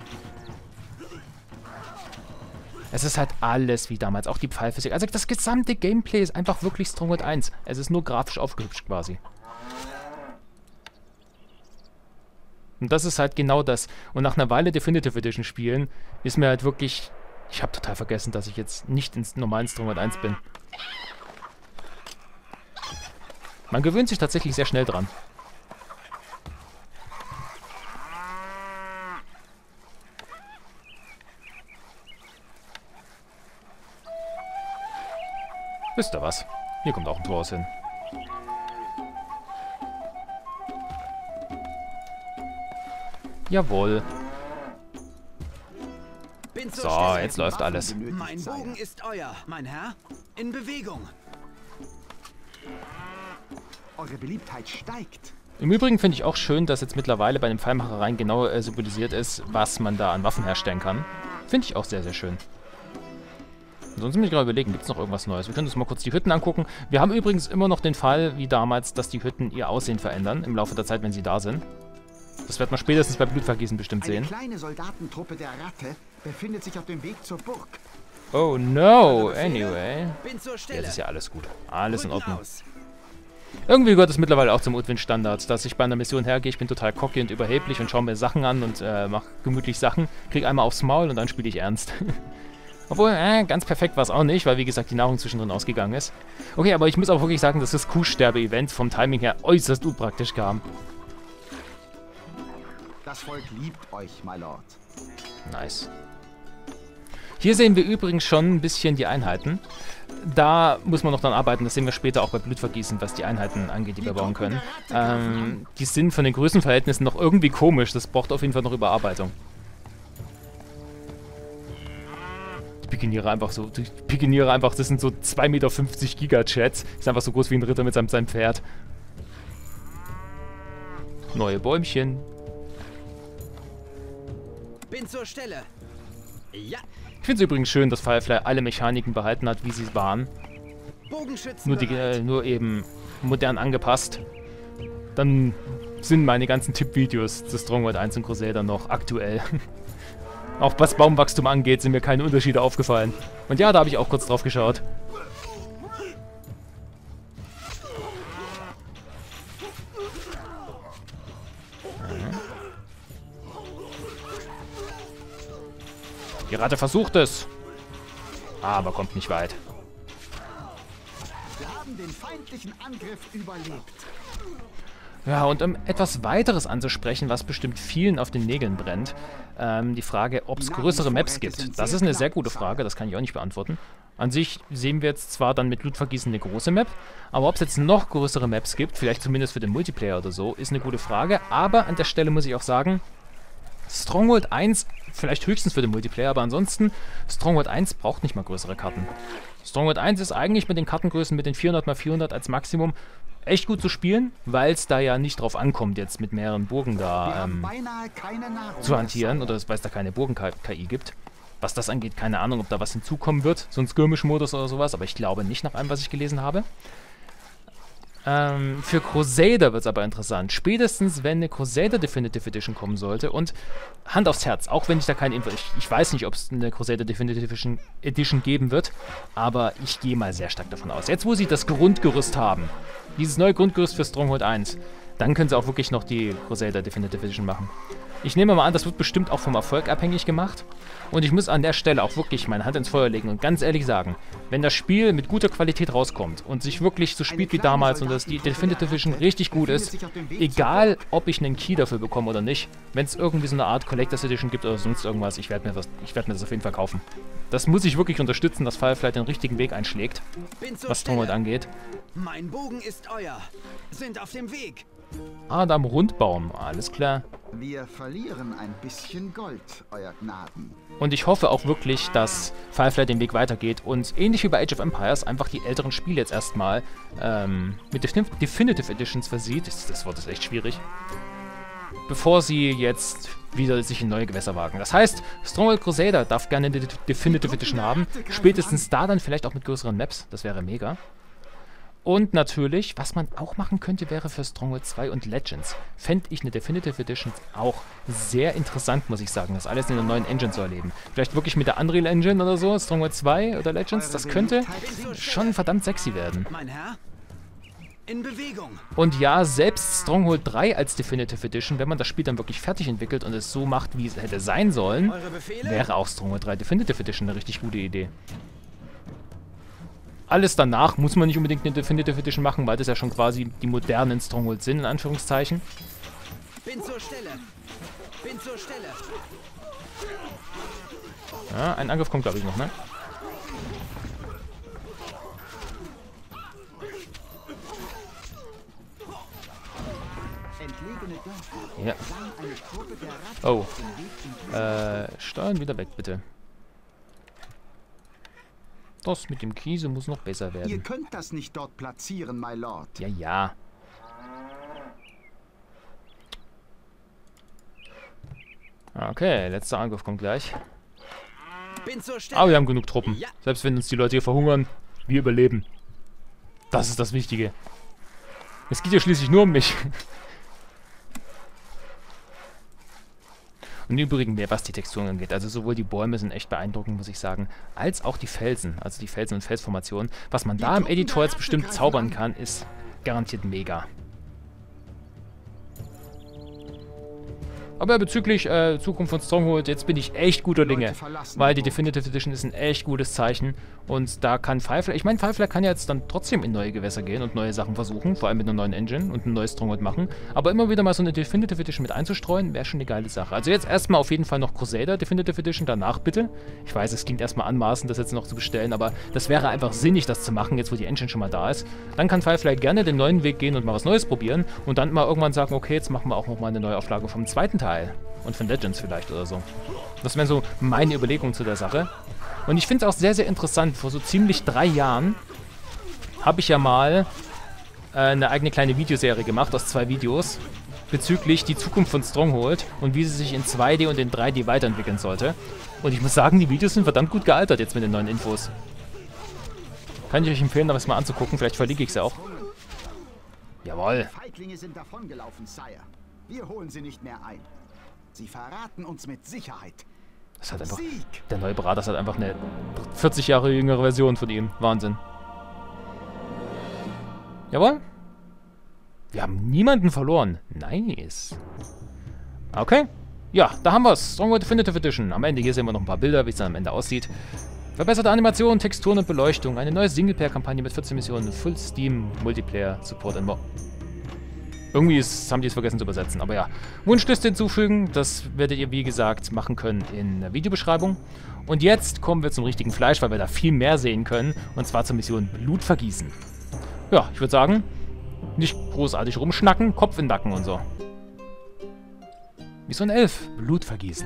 Es ist halt alles wie damals, auch die Pfeilphysik. Also das gesamte Gameplay ist einfach wirklich Stronghold eins. Es ist nur grafisch aufgehübscht quasi. Und das ist halt genau das. Und nach einer Weile Definitive Edition spielen, ist mir halt wirklich... Ich habe total vergessen, dass ich jetzt nicht ins normalen Stronghold eins bin. Man gewöhnt sich tatsächlich sehr schnell dran. Wisst ihr was? Hier kommt auch ein Tor hin. Jawohl. So, jetzt läuft alles. Mein Bogen ist euer, mein Herr. In Bewegung. Eure Beliebtheit steigt. Im Übrigen finde ich auch schön, dass jetzt mittlerweile bei den Pfeilmachereien genau äh, symbolisiert ist, was man da an Waffen herstellen kann. Finde ich auch sehr, sehr schön. Sonst muss ich gerade überlegen, gibt es noch irgendwas Neues? Wir können uns mal kurz die Hütten angucken. Wir haben übrigens immer noch den Fall, wie damals, dass die Hütten ihr Aussehen verändern im Laufe der Zeit, wenn sie da sind. Das wird man spätestens bei Blutvergießen bestimmt sehen. Eine kleine Soldatentruppe der Ratte befindet sich auf dem Weg zur Burg. Oh no, anyway. Bin zur Stelle. Jetzt ist ja alles gut. Alles in Rücken Ordnung. aus. Irgendwie gehört es mittlerweile auch zum Udwin-Standard, dass ich bei einer Mission hergehe, ich bin total cocky und überheblich und schaue mir Sachen an und äh, mache gemütlich Sachen, krieg einmal aufs Maul und dann spiele ich ernst. Obwohl, äh, ganz perfekt war es auch nicht, weil wie gesagt die Nahrung zwischendrin ausgegangen ist. Okay, aber ich muss auch wirklich sagen, dass das Kuhsterbe-Event vom Timing her äußerst unpraktisch kam. Das Volk liebt euch, my lord. Nice. Hier sehen wir übrigens schon ein bisschen die Einheiten. Da muss man noch dran arbeiten, das sehen wir später auch bei Blutvergießen, was die Einheiten angeht, die wir bauen können. Ähm, die sind von den Größenverhältnissen noch irgendwie komisch, das braucht auf jeden Fall noch Überarbeitung. Die Pikeniere einfach so, die Pikeniere einfach, das sind so zwei Meter fünfzig Gigachats. Ist einfach so groß wie ein Ritter mit seinem, seinem Pferd. Neue Bäumchen. Bin zur Stelle. Ja. Ich finde es übrigens schön, dass Firefly alle Mechaniken behalten hat, wie sie waren. Bogenschützen Nur, die, bereit. äh, nur eben modern angepasst. Dann sind meine ganzen Tippvideos zu Stronghold eins und Crusader noch aktuell. Auch was Baumwachstum angeht, sind mir keine Unterschiede aufgefallen. Und ja, da habe ich auch kurz drauf geschaut. Die Ratte versucht es. Aber kommt nicht weit. Wir haben den feindlichen Angriff überlebt. Ja, und um etwas weiteres anzusprechen, was bestimmt vielen auf den Nägeln brennt, ähm, die Frage, ob es größere Maps gibt. Das ist eine sehr gute Frage, das kann ich auch nicht beantworten. An sich sehen wir jetzt zwar dann mit Blutvergießen eine große Map, aber ob es jetzt noch größere Maps gibt, vielleicht zumindest für den Multiplayer oder so, ist eine gute Frage. Aber an der Stelle muss ich auch sagen, Stronghold eins, vielleicht höchstens für den Multiplayer, aber ansonsten, Stronghold eins braucht nicht mal größere Karten. Stronghold eins ist eigentlich mit den Kartengrößen, mit den vierhundert mal vierhundert als Maximum, echt gut zu spielen, weil es da ja nicht drauf ankommt, jetzt mit mehreren Burgen da ähm, zu hantieren, oder weil es da keine Burgen-K I gibt. Was das angeht, keine Ahnung, ob da was hinzukommen wird, so ein Skirmish-Modus oder sowas, aber ich glaube nicht nach allem, was ich gelesen habe. Ähm, für Crusader wird es aber interessant. Spätestens, wenn eine Crusader Definitive Edition kommen sollte. Und Hand aufs Herz, auch wenn ich da keine Info... Ich, ich weiß nicht, ob es eine Crusader Definitive Edition, Edition geben wird. Aber ich gehe mal sehr stark davon aus. Jetzt, wo sie das Grundgerüst haben, dieses neue Grundgerüst für Stronghold eins, dann können sie auch wirklich noch die Crusader Definitive Edition machen. Ich nehme mal an, das wird bestimmt auch vom Erfolg abhängig gemacht. Und ich muss an der Stelle auch wirklich meine Hand ins Feuer legen und ganz ehrlich sagen, wenn das Spiel mit guter Qualität rauskommt und sich wirklich so spielt wie damals und dass die Definitive Edition richtig gut ist, egal ob ich einen Key dafür bekomme oder nicht, wenn es irgendwie so eine Art Collectors Edition gibt oder sonst irgendwas, ich werde mir, werd mir das auf jeden Fall kaufen. Das muss ich wirklich unterstützen, dass Firefly den richtigen Weg einschlägt, was Stronghold angeht. Mein Bogen ist euer. Sind auf dem Weg. Adam Rundbaum, alles klar. Wir verlieren ein bisschen Gold, euer Gnaden. Und ich hoffe auch wirklich, dass Firefly den Weg weitergeht und ähnlich wie bei Age of Empires einfach die älteren Spiele jetzt erstmal ähm, mit Definitive Editions versieht. Das, das Wort ist echt schwierig. bevor sie jetzt wieder sich in neue Gewässer wagen. Das heißt, Stronghold Crusader darf gerne die Definitive Edition haben. Spätestens da dann vielleicht auch mit größeren Maps. Das wäre mega. Und natürlich, was man auch machen könnte, wäre für Stronghold zwei und Legends. Fände ich eine Definitive Edition auch sehr interessant, muss ich sagen, das alles in einer neuen Engine zu erleben. Vielleicht wirklich mit der Unreal Engine oder so, Stronghold zwei oder Legends, das könnte schon verdammt sexy werden. Mein Herr, in Bewegung. Und ja, selbst Stronghold drei als Definitive Edition, wenn man das Spiel dann wirklich fertig entwickelt und es so macht, wie es hätte sein sollen, wäre auch Stronghold drei Definitive Edition eine richtig gute Idee. Alles danach muss man nicht unbedingt eine Definitive Edition machen, weil das ja schon quasi die modernen Strongholds sind, in Anführungszeichen. Bin zur Stelle. Bin zur Stelle. Ja, ein Angriff kommt, glaube ich, noch, ne? Ja. Oh. Äh, steuern wieder weg, bitte. Das mit dem Kiese muss noch besser werden. Ihr könnt das nicht dort platzieren, my lord. Ja, ja. Okay, letzter Angriff kommt gleich. Bin zur Stelle. Aber wir haben genug Truppen. Ja. Selbst wenn uns die Leute hier verhungern, wir überleben. Das ist das Wichtige. Es geht ja schließlich nur um mich. Und im Übrigen mehr, was die Texturen angeht. Also sowohl die Bäume sind echt beeindruckend, muss ich sagen, als auch die Felsen. Also die Felsen und Felsformationen. Was man da im Editor jetzt bestimmt zaubern kann, ist garantiert mega. Aber bezüglich äh, Zukunft von Stronghold, jetzt bin ich echt guter Dinge. Weil die Definitive Edition ist ein echt gutes Zeichen. Und da kann Firefly, ich meine, Firefly kann ja jetzt dann trotzdem in neue Gewässer gehen und neue Sachen versuchen. Vor allem mit einer neuen Engine und ein neues Stronghold machen. Aber immer wieder mal so eine Definitive Edition mit einzustreuen, wäre schon eine geile Sache. Also jetzt erstmal auf jeden Fall noch Crusader Definitive Edition, danach bitte. Ich weiß, es klingt erstmal anmaßend, das jetzt noch zu bestellen, aber das wäre einfach sinnig, das zu machen, jetzt wo die Engine schon mal da ist. Dann kann Firefly gerne den neuen Weg gehen und mal was Neues probieren. Und dann mal irgendwann sagen, okay, jetzt machen wir auch nochmal eine Neuauflage vom zweiten Teil. Und von Legends vielleicht oder so. Das wären so meine Überlegungen zu der Sache. Und ich finde es auch sehr, sehr interessant. Vor so ziemlich drei Jahren habe ich ja mal äh, eine eigene kleine Videoserie gemacht aus zwei Videos bezüglich die Zukunft von Stronghold und wie sie sich in zwei D und in drei D weiterentwickeln sollte. Und ich muss sagen, die Videos sind verdammt gut gealtert jetzt mit den neuen Infos. Kann ich euch empfehlen, das mal anzugucken. Vielleicht verlinke ich es auch. Jawohl. Die Feiglinge sind davongelaufen, Sire. Wir holen sie nicht mehr ein. Sie verraten uns mit Sicherheit. Das hat einfach, Sieg! der neue Berater ist halt einfach eine vierzig Jahre jüngere Version von ihm. Wahnsinn. Jawohl. Wir haben niemanden verloren. Nice. Okay. Ja, da haben wir es. Stronghold Definitive Edition. Am Ende hier sehen wir noch ein paar Bilder, wie es dann am Ende aussieht. Verbesserte Animationen, Texturen und Beleuchtung. Eine neue Singleplayer-Kampagne mit vierzehn Missionen. Full Steam, Multiplayer, Support and more. Irgendwie ist, haben die es vergessen zu übersetzen, aber ja. Wunschliste hinzufügen, das werdet ihr, wie gesagt, machen können in der Videobeschreibung. Und jetzt kommen wir zum richtigen Fleisch, weil wir da viel mehr sehen können, und zwar zur Mission Blutvergießen. Ja, ich würde sagen, nicht großartig rumschnacken, Kopf in den Nacken und so. Mission elf, Blutvergießen.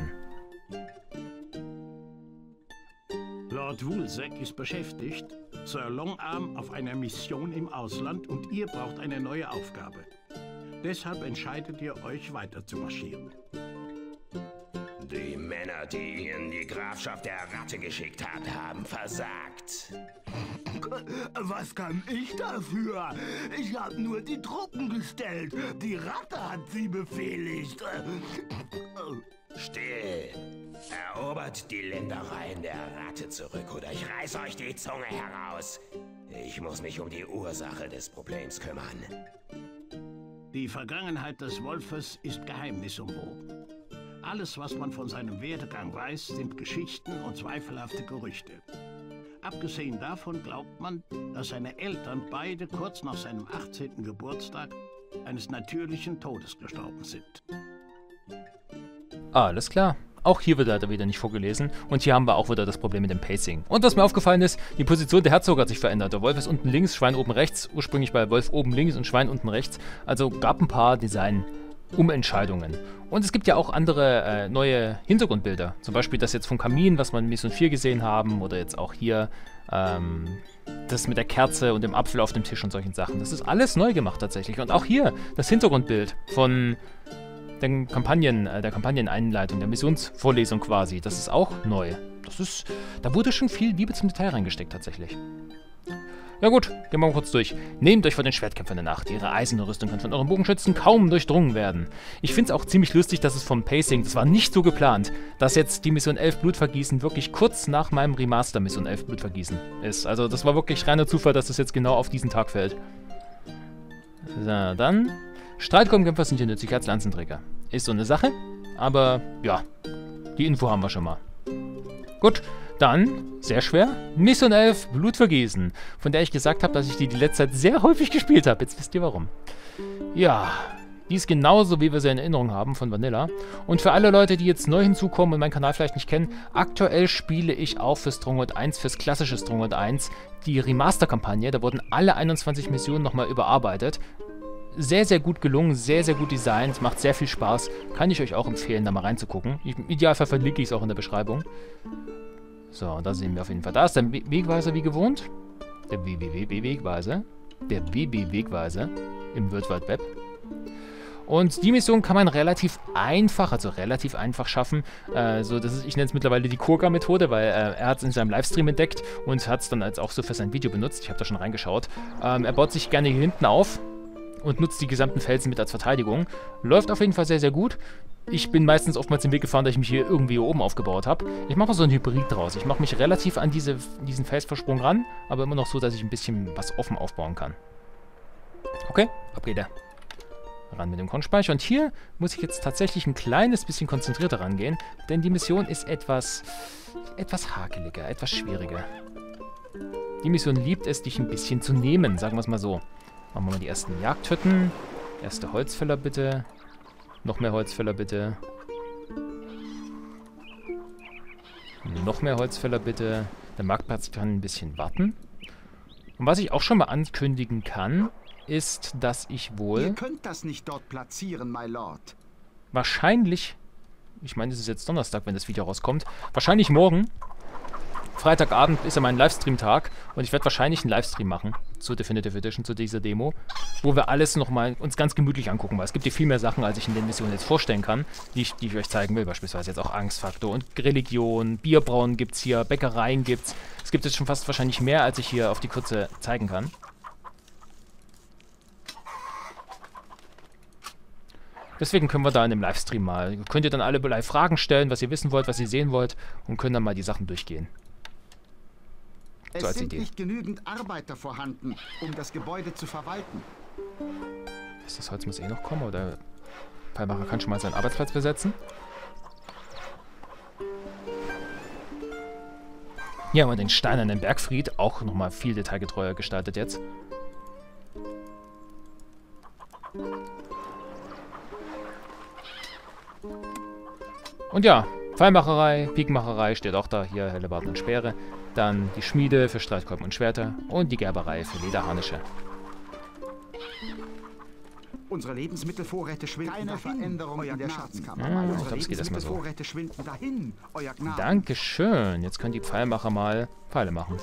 Lord Woolsack ist beschäftigt, Sir Longarm auf einer Mission im Ausland und ihr braucht eine neue Aufgabe. Deshalb entscheidet ihr euch, weiter zu marschieren. Die Männer, die ihn in die Grafschaft der Ratte geschickt hat, haben versagt. Was kann ich dafür? Ich habe nur die Truppen gestellt. Die Ratte hat sie befehligt. Still! Erobert die Ländereien der Ratte zurück oder ich reiß euch die Zunge heraus. Ich muss mich um die Ursache des Problems kümmern. Die Vergangenheit des Wolfes ist geheimnisumwoben. Alles, was man von seinem Werdegang weiß, sind Geschichten und zweifelhafte Gerüchte. Abgesehen davon glaubt man, dass seine Eltern beide kurz nach seinem achtzehnten Geburtstag eines natürlichen Todes gestorben sind. Alles klar. Auch hier wird er wieder nicht vorgelesen. Und hier haben wir auch wieder das Problem mit dem Pacing. Und was mir aufgefallen ist, die Position der Herzog hat sich verändert. Der Wolf ist unten links, Schwein oben rechts. Ursprünglich war Wolf oben links und Schwein unten rechts. Also gab ein paar Design-Umentscheidungen. Und es gibt ja auch andere äh, neue Hintergrundbilder. Zum Beispiel das jetzt vom Kamin, was wir in Mission vier gesehen haben. Oder jetzt auch hier ähm, das mit der Kerze und dem Apfel auf dem Tisch und solchen Sachen. Das ist alles neu gemacht tatsächlich. Und auch hier das Hintergrundbild von der Kampagnen, äh, der Kampagneneinleitung, der Missionsvorlesung quasi. Das ist auch neu. Das ist, da wurde schon viel Liebe zum Detail reingesteckt, tatsächlich. Ja gut, gehen wir mal kurz durch. Nehmt euch vor den Schwertkämpfern der Nacht. Ihre eiserne Rüstung kann von euren Bogenschützen kaum durchdrungen werden. Ich finde es auch ziemlich lustig, dass es vom Pacing, das war nicht so geplant, dass jetzt die Mission elf Blutvergießen wirklich kurz nach meinem Remaster Mission elf Blutvergießen ist. Also das war wirklich reiner Zufall, dass das jetzt genau auf diesen Tag fällt. So, dann... Streitkolbenkämpfer sind hier nützlich als Lanzenträger. Ist so eine Sache, aber ja, die Info haben wir schon mal. Gut, dann, sehr schwer, Mission elf Blutvergießen, von der ich gesagt habe, dass ich die die letzte Zeit sehr häufig gespielt habe. Jetzt wisst ihr warum. Ja, die ist genauso, wie wir sie in Erinnerung haben von Vanilla. Und für alle Leute, die jetzt neu hinzukommen und meinen Kanal vielleicht nicht kennen, aktuell spiele ich auch für Stronghold eins, fürs klassische Stronghold eins, die Remaster-Kampagne. Da wurden alle einundzwanzig Missionen nochmal überarbeitet. Sehr, sehr gut gelungen, sehr, sehr gut designt, macht sehr viel Spaß. Kann ich euch auch empfehlen, da mal reinzugucken. Im Idealfall verlinke ich es auch in der Beschreibung. So, und da sehen wir auf jeden Fall. Da ist der Wegweiser wie gewohnt. Der W W W-Wegweiser. Der W W-Wegweiser im World Wide Web. Und die Mission kann man relativ einfach, also relativ einfach schaffen. Äh, so, das ist, ich nenne es mittlerweile die Kurga-Methode, weil äh, er hat es in seinem Livestream entdeckt und hat es dann als auch so für sein Video benutzt. Ich habe da schon reingeschaut. Ähm, er baut sich gerne hier hinten auf und nutzt die gesamten Felsen mit als Verteidigung. Läuft auf jeden Fall sehr, sehr gut. Ich bin meistens oftmals den Weg gefahren, dass ich mich hier irgendwie hier oben aufgebaut habe. Ich mache mal so ein Hybrid draus. Ich mache mich relativ an diese, diesen Felsvorsprung ran, aber immer noch so, dass ich ein bisschen was offen aufbauen kann. Okay, ab geht er. Ran mit dem Kornspeicher. Und hier muss ich jetzt tatsächlich ein kleines bisschen konzentrierter rangehen, denn die Mission ist etwas, etwas hakeliger, etwas schwieriger. Die Mission liebt es, dich ein bisschen zu nehmen, sagen wir es mal so. Machen wir mal die ersten Jagdhütten. Erste Holzfäller bitte. Noch mehr Holzfäller bitte. Noch mehr Holzfäller bitte. Der Marktplatz kann ein bisschen warten. Und was ich auch schon mal ankündigen kann, ist, dass ich wohl... Ihr könnt das nicht dort platzieren, my lord. Wahrscheinlich... Ich meine, es ist jetzt Donnerstag, wenn das Video rauskommt. Wahrscheinlich morgen... Freitagabend ist ja mein Livestream-Tag und ich werde wahrscheinlich einen Livestream machen zur Definitive Edition, zu dieser Demo, wo wir alles nochmal uns ganz gemütlich angucken, weil es gibt hier viel mehr Sachen, als ich in den Missionen jetzt vorstellen kann, die ich, die ich euch zeigen will, beispielsweise jetzt auch Angstfaktor und Religion, Bierbrauen gibt es hier, Bäckereien gibt es. Es gibt jetzt schon fast wahrscheinlich mehr, als ich hier auf die Kürze zeigen kann. Deswegen können wir da in dem Livestream mal, könnt ihr dann alle live Fragen stellen, was ihr wissen wollt, was ihr sehen wollt und können dann mal die Sachen durchgehen. Es So als sind Idee. nicht genügend Arbeiter vorhanden, um das Gebäude zu verwalten. Das Holz muss eh noch kommen, oder der Pfeilmacher kann schon mal seinen Arbeitsplatz besetzen. Ja, und den steinernen Bergfried, auch nochmal viel detailgetreuer gestaltet jetzt. Und ja, Pfeilmacherei, Pikenmacherei steht auch da, hier Hellebarden und Speere. Dann die Schmiede für Streitkolben und Schwerter und die Gerberei für Lederharnische. Unsere Lebensmittelvorräte schwinden Keine dahin, Veränderung in der Schatzkammer. Ja, ich Unsere glaube, es geht erstmal so. Lebensmittelvorräte schwinden dahin, euer Gnaden. Dankeschön. Jetzt können die Pfeilmacher mal Pfeile machen.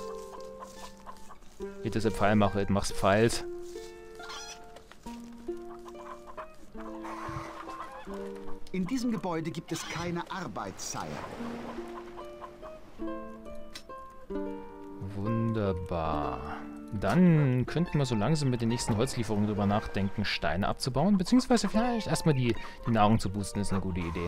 It is a Pfeilmacher, it machst Pfeilt. In diesem Gebäude gibt es keine Arbeit, Sire. Wunderbar. Dann könnten wir so langsam mit den nächsten Holzlieferungen drüber nachdenken, Steine abzubauen. Beziehungsweise vielleicht erstmal die, die Nahrung zu boosten, ist eine gute Idee.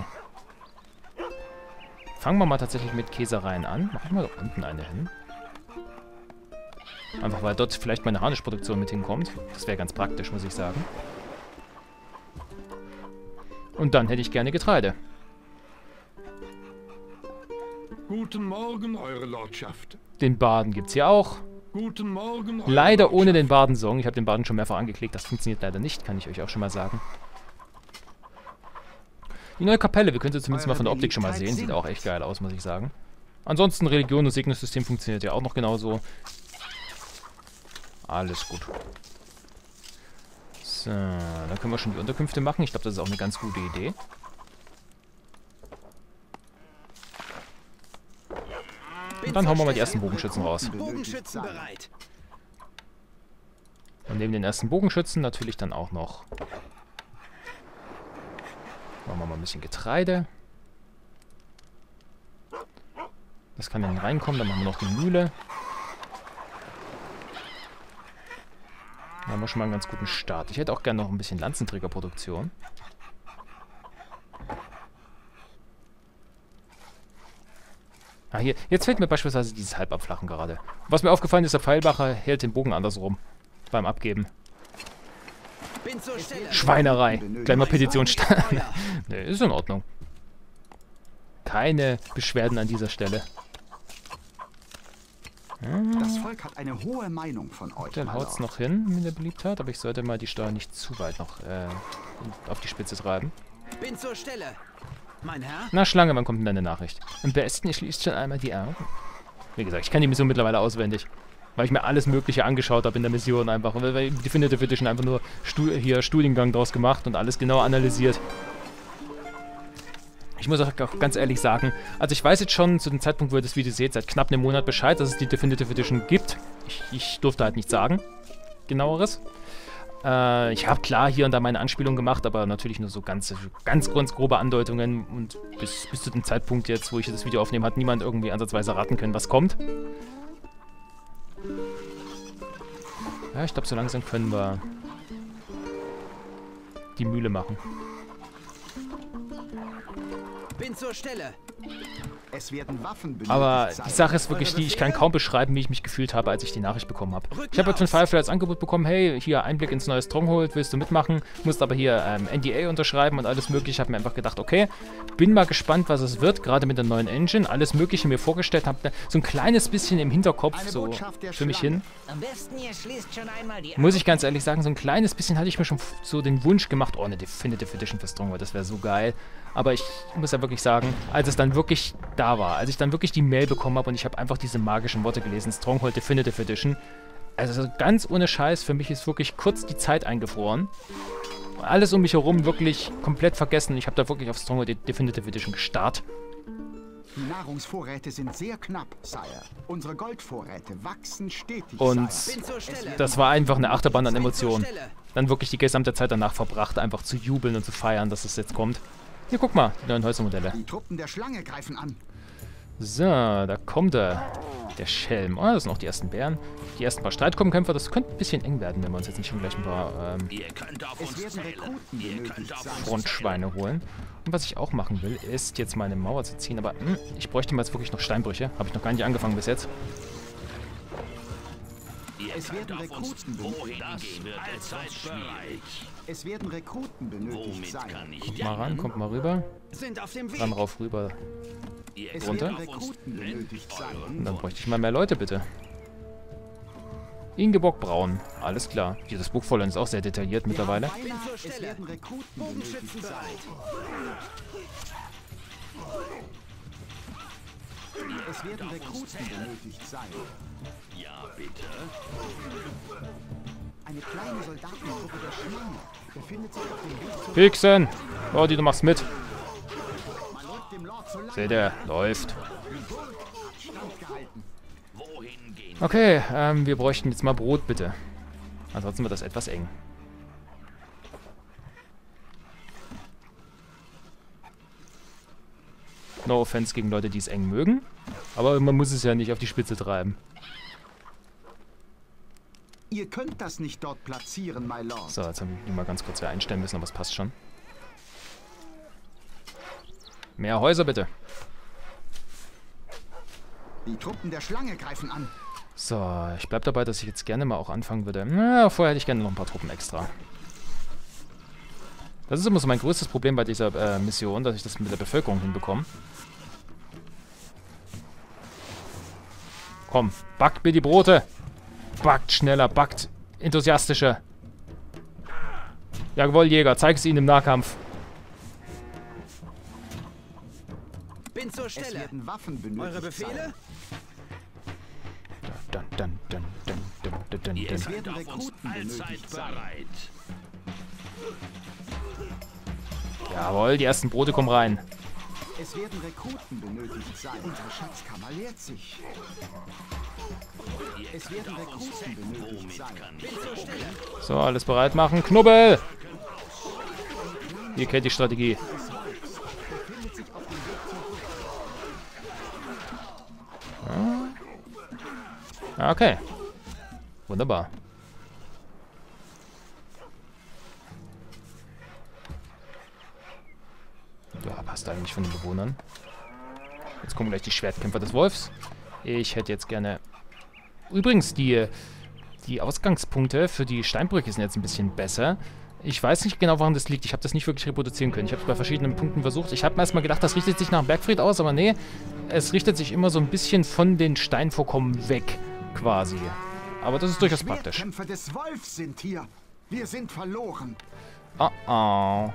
Fangen wir mal tatsächlich mit Käsereien an. Mach ich mal da unten eine hin. Einfach weil dort vielleicht meine Harnischproduktion mit hinkommt. Das wäre ganz praktisch, muss ich sagen. Und dann hätte ich gerne Getreide. Guten Morgen, Eure Lordschaft. Den Baden gibt es hier auch. Guten Morgen, Eure Leider Lordschaft. ohne den Badensong. Ich habe den Baden schon mehrfach angeklickt. Das funktioniert leider nicht, kann ich euch auch schon mal sagen. Die neue Kapelle, wir können sie zumindest mal von der Optik schon mal sehen. Sieht auch echt geil aus, muss ich sagen. Ansonsten Religion und Segnungssystem funktioniert ja auch noch genauso. Alles gut. So, dann können wir schon die Unterkünfte machen. Ich glaube, das ist auch eine ganz gute Idee. Und dann hauen wir mal die ersten Bogenschützen raus. Bogenschützen bereit. Und neben den ersten Bogenschützen natürlich dann auch noch Machen wir mal ein bisschen Getreide. Das kann dann reinkommen. Dann machen wir noch die Mühle. Da haben wir schon mal einen ganz guten Start. Ich hätte auch gerne noch ein bisschen Lanzenträgerproduktion. Ah, hier. Jetzt fehlt mir beispielsweise dieses Halbabflachen gerade. Was mir aufgefallen ist, der Pfeilbacher hält den Bogen andersrum. Beim Abgeben. Bin zur Stelle. Schweinerei. Gleich mal Petition starten. Ne, ist in Ordnung. Keine Beschwerden an dieser Stelle. Das Volk hat eine hohe Meinung von euch. Dann haut es noch hin mit der Beliebtheit, aber ich sollte mal die Steuer nicht zu weit noch äh, auf die Spitze treiben. Bin zur Stelle. Mein Herr? Na Schlange, wann kommt denn deine Nachricht? Am besten, ihr schließt schon einmal die Augen. Wie gesagt, ich kann die Mission mittlerweile auswendig. Weil ich mir alles Mögliche angeschaut habe in der Mission einfach. Und weil die Definitive Edition einfach nur Stu hier Studiengang draus gemacht und alles genau analysiert. Ich muss auch ganz ehrlich sagen, also ich weiß jetzt schon zu dem Zeitpunkt, wo ihr das Video seht, seit knapp einem Monat Bescheid, dass es die Definitive Edition gibt. Ich, ich durfte halt nicht sagen, genaueres. Äh, ich habe klar hier und da meine Anspielung gemacht, aber natürlich nur so ganz, ganz, ganz grobe Andeutungen. Und bis, bis zu dem Zeitpunkt jetzt, wo ich das Video aufnehme, hat niemand irgendwie ansatzweise raten können, was kommt. Ja, ich glaube, so langsam können wir die Mühle machen. Bin zur Stelle. Es werden Waffen benötigt. Aber die Sache ist wirklich die, ich kann kaum beschreiben, wie ich mich gefühlt habe, als ich die Nachricht bekommen habe. Ich habe jetzt von Firefly als Angebot bekommen, hey, hier Einblick ins neue Stronghold, willst du mitmachen? Musst aber hier ähm, N D A unterschreiben und alles mögliche. Ich habe mir einfach gedacht, okay, bin mal gespannt, was es wird, gerade mit der neuen Engine. Alles mögliche mir vorgestellt, habe so ein kleines bisschen im Hinterkopf so für mich hin. Am besten ihr schließt schon einmal die Muss ich ganz ehrlich sagen, so ein kleines bisschen hatte ich mir schon so den Wunsch gemacht, oh, eine Definitive Edition für Stronghold, das wäre so geil. Aber ich muss ja wirklich sagen, als es dann wirklich da war, als ich dann wirklich die Mail bekommen habe und ich habe einfach diese magischen Worte gelesen, Stronghold Definitive Edition, also ganz ohne Scheiß, für mich ist wirklich kurz die Zeit eingefroren. Alles um mich herum wirklich komplett vergessen. Ich habe da wirklich auf Stronghold Definitive Edition gestarrt. Die Nahrungsvorräte sind sehr knapp, Sire. Unsere Goldvorräte wachsen stetig, Und Sire. das war einfach eine Achterbahn an Emotionen. Dann wirklich die gesamte Zeit danach verbracht, einfach zu jubeln und zu feiern, dass es jetzt kommt. Hier, guck mal, die neuen Holzmodelle. Die Truppen der Schlange greifen an. So, da kommt er. Der Schelm. Oh, das sind auch die ersten Bären. Die ersten paar Streitgruppenkämpfer. Das könnte ein bisschen eng werden, wenn wir uns jetzt nicht schon gleich ein paar ähm, Frontschweine holen. Und was ich auch machen will, ist jetzt meine Mauer zu ziehen. Aber mh, ich bräuchte mal jetzt wirklich noch Steinbrüche. Habe ich noch gar nicht angefangen bis jetzt. Es werden Rekruten benötigt. Es werden Rekruten benötigt sein. Kommt mal ran, kommt mal rüber. Sind auf dem Weg. Ran, rauf, rüber. Es Runter. werden Rekruten benötigt sein. Und dann bräuchte ich mal mehr Leute, bitte. Ingeborg Braun. Alles klar. Hier, das Burgfräulein ist auch sehr detailliert mittlerweile. Es werden Rekruten benötigt sein. Es werden Rekruten benötigt sein. Ja, bitte. Eine kleine Soldatengruppe der Schlange befindet sich auf dem Weg zur... Pixen! Oh, die, du machst mit. Man rückt dem Lord so lange Seht ihr, läuft. standgehalten. Wohin gehen? Okay, ähm, wir bräuchten jetzt mal Brot, bitte. Ansonsten wird das etwas eng. No offense gegen Leute, die es eng mögen. Aber man muss es ja nicht auf die Spitze treiben. Ihr könnt das nicht dort platzieren, my Lord. So, jetzt haben wir mal ganz kurz wieder einstellen müssen, aber es passt schon. Mehr Häuser, bitte. Die Truppen der Schlange greifen an. So, ich bleib dabei, dass ich jetzt gerne mal auch anfangen würde. Na, vorher hätte ich gerne noch ein paar Truppen extra. Das ist immer so mein größtes Problem bei dieser äh, Mission, dass ich das mit der Bevölkerung hinbekomme. Komm, backt mir die Brote. Backt schneller, backt enthusiastischer. Jawohl, Jäger, zeig es ihnen im Nahkampf. Bin zur Es Stelle. werden Waffen benötigt Eure Befehle? sein. Dun, dun, dun, dun, dun, dun, dun, Ihr dun. seid werden auf uns Rekruten allzeit benötigt sein. bereit. Jawohl, die ersten Brote kommen rein. Es werden Rekruten benötigt sein. Unsere Schatzkammer leert sich. Es werden Rekruten benötigt sein. So, alles bereit machen. Knubbel! Kleine Ihr kennt die Strategie. Ah. Okay. Wunderbar. Ja, passt eigentlich von den Bewohnern. Jetzt kommen gleich die Schwertkämpfer des Wolfs. Ich hätte jetzt gerne... Übrigens, die, die Ausgangspunkte für die Steinbrüche sind jetzt ein bisschen besser. Ich weiß nicht genau, woran das liegt. Ich habe das nicht wirklich reproduzieren können. Ich habe es bei verschiedenen Punkten versucht. Ich habe mir erstmal gedacht, das richtet sich nach dem Bergfried aus, aber nee. Es richtet sich immer so ein bisschen von den Steinvorkommen weg, quasi. Aber das ist durchaus praktisch. Die Schwertkämpfer des Wolfs sind hier. Wir sind verloren. Oh oh.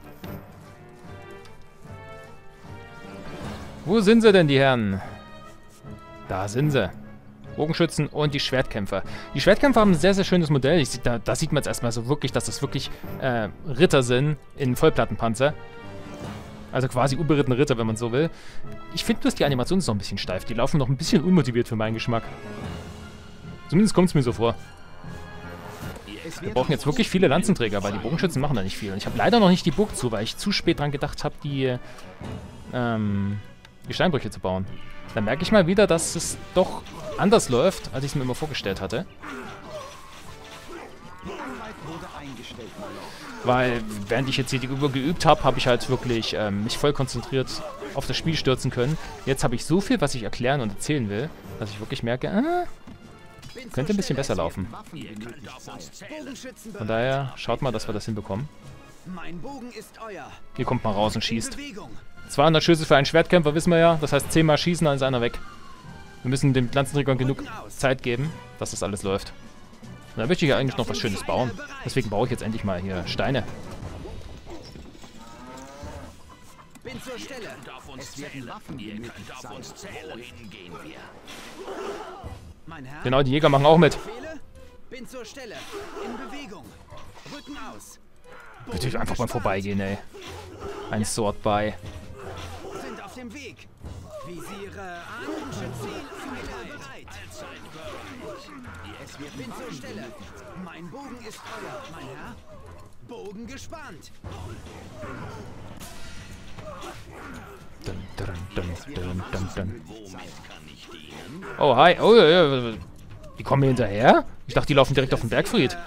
Wo sind sie denn, die Herren? Da sind sie. Bogenschützen und die Schwertkämpfer. Die Schwertkämpfer haben ein sehr, sehr schönes Modell. Ich, da, da sieht man jetzt erstmal so wirklich, dass das wirklich äh, Ritter sind in Vollplattenpanzer. Also quasi unberittene Ritter, wenn man so will. Ich finde bloß, die Animation ist noch ein bisschen steif. Die laufen noch ein bisschen unmotiviert für meinen Geschmack. Zumindest kommt es mir so vor. Wir brauchen jetzt wirklich viele Lanzenträger, weil die Bogenschützen machen da nicht viel. Und ich habe leider noch nicht die Burg zu, weil ich zu spät dran gedacht habe, die, ähm, die Steinbrüche zu bauen. Dann merke ich mal wieder, dass es doch anders läuft, als ich es mir immer vorgestellt hatte. Weil, während ich jetzt hier die Übung geübt habe, habe ich halt wirklich ähm, mich voll konzentriert auf das Spiel stürzen können. Jetzt habe ich so viel, was ich erklären und erzählen will, dass ich wirklich merke, äh, könnte ein bisschen besser laufen. Von daher, schaut mal, dass wir das hinbekommen. Hier kommt mal raus und schießt. zweihundert Schüsse für einen Schwertkämpfer, wissen wir ja. Das heißt, zehnmal schießen, dann ist einer weg. Wir müssen den Lanzenträgern genug Zeit geben, dass das alles läuft. Und da möchte ich ja eigentlich noch was Schönes bauen. Deswegen baue ich jetzt endlich mal hier Steine. Bin zur Stelle. Es werden Waffen benötigt sein. Mein Herr? Genau, die Jäger machen auch mit. Bin zur Stelle. In Bewegung. Rücken aus. Bitte einfach beim Vorbeigehen, ey. Ein Sword bei. Sind auf dem Weg. Visiere an. Zielpfeile bereit. Bin zur Stelle. Mein Bogen ist euer, mein Herr. Bogen gespannt. Dun, dun, dun, dun, dun, dun. Oh, hi. Oh, ja, ja. Die kommen mir hinterher? Ich dachte, die laufen direkt auf den Bergfried.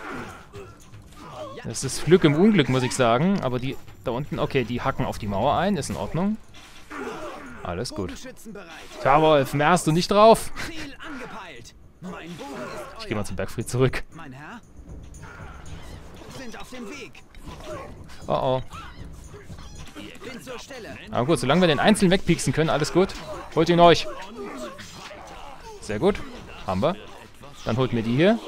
Das ist Glück im Unglück, muss ich sagen. Aber die da unten, okay, die hacken auf die Mauer ein. Ist in Ordnung. Alles gut. Tja, Wolf, mehr hast du nicht drauf. Ich gehe mal zum Bergfried zurück. Oh, oh. Aber gut, solange wir den einzeln wegpieksen können, alles gut. Holt ihn euch. Sehr gut. Haben wir. Dann holt mir die hier.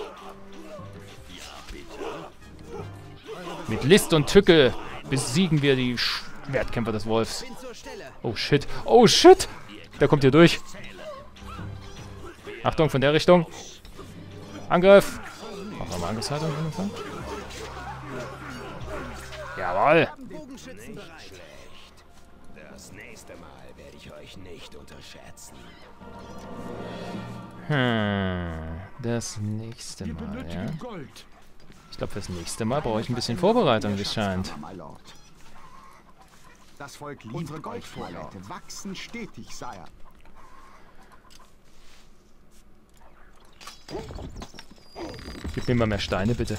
Mit List und Tücke besiegen wir die Schwertkämpfer des Wolfs. Oh shit. Oh shit. Der kommt hier durch. Achtung, von der Richtung. Angriff. Machen wir mal Angriffshaltung. Jawohl. Das nächste Mal werde ich euch nicht unterschätzen. Hm. Das nächste Mal, ja. Ich glaube, fürs nächste Mal brauche ich ein bisschen Vorbereitung, wie es scheint. Das Volk liebt unsere Goldvorräte wachsen stetig, Sire. Gib mir mal mehr Steine, bitte.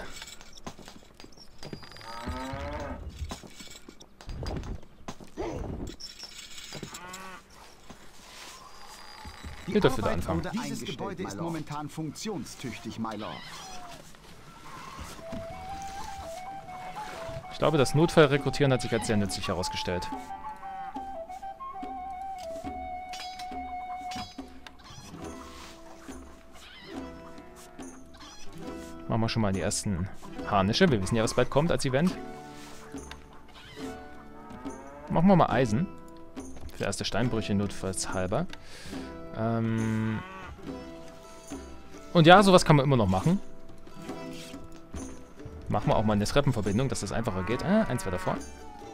Ihr dürft wieder anfangen. Dieses Gebäude ist momentan funktionstüchtig, my lord. Ich glaube, das Notfallrekrutieren hat sich als sehr nützlich herausgestellt. Machen wir schon mal die ersten Harnische. Wir wissen ja, was bald kommt als Event. Machen wir mal Eisen. Für erste Steinbrüche notfallshalber. Ähm Und ja, sowas kann man immer noch machen. Machen wir auch mal eine Treppenverbindung, dass das einfacher geht. Äh, eins weiter vor.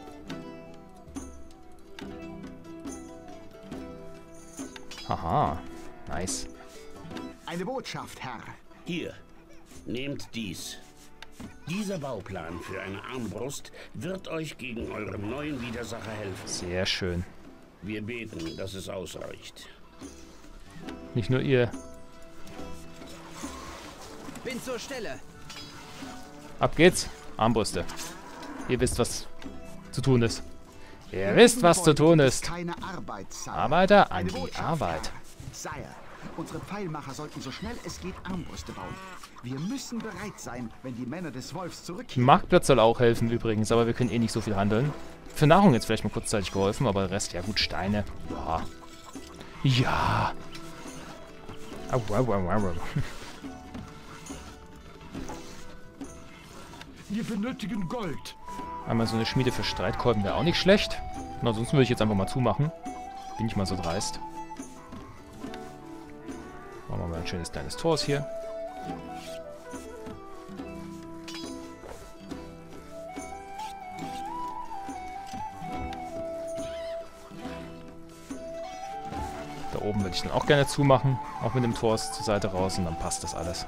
Haha, nice. Eine Botschaft, Herr. Hier, nehmt dies. Dieser Bauplan für eine Armbrust wird euch gegen euren neuen Widersacher helfen. Sehr schön. Wir beten, dass es ausreicht. Nicht nur ihr. Bin zur Stelle. Ab geht's. Armbrüste. Ihr wisst, was zu tun ist. Ihr wisst, was zu tun ist. Keine Arbeit, Sire. Arbeiter an Eine die Botschaft, Arbeit. Sire, unsere Pfeilmacher sollten so schnell es geht Armbrüste bauen. Wir müssen bereit sein, wenn die Männer des Wolfs zurückkehren. Marktplatz soll auch helfen übrigens, aber wir können eh nicht so viel handeln. Für Nahrung jetzt vielleicht mal kurzzeitig geholfen, aber der Rest, ja gut, Steine. Ja. Ja. Au, au, au, au. Wir benötigen Gold. Einmal so eine Schmiede für Streitkolben wäre auch nicht schlecht. Und ansonsten würde ich jetzt einfach mal zumachen. Bin ich mal so dreist. Machen wir mal ein schönes kleines Tor hier. Da oben würde ich dann auch gerne zumachen. Auch mit dem Tor zur Seite raus und dann passt das alles.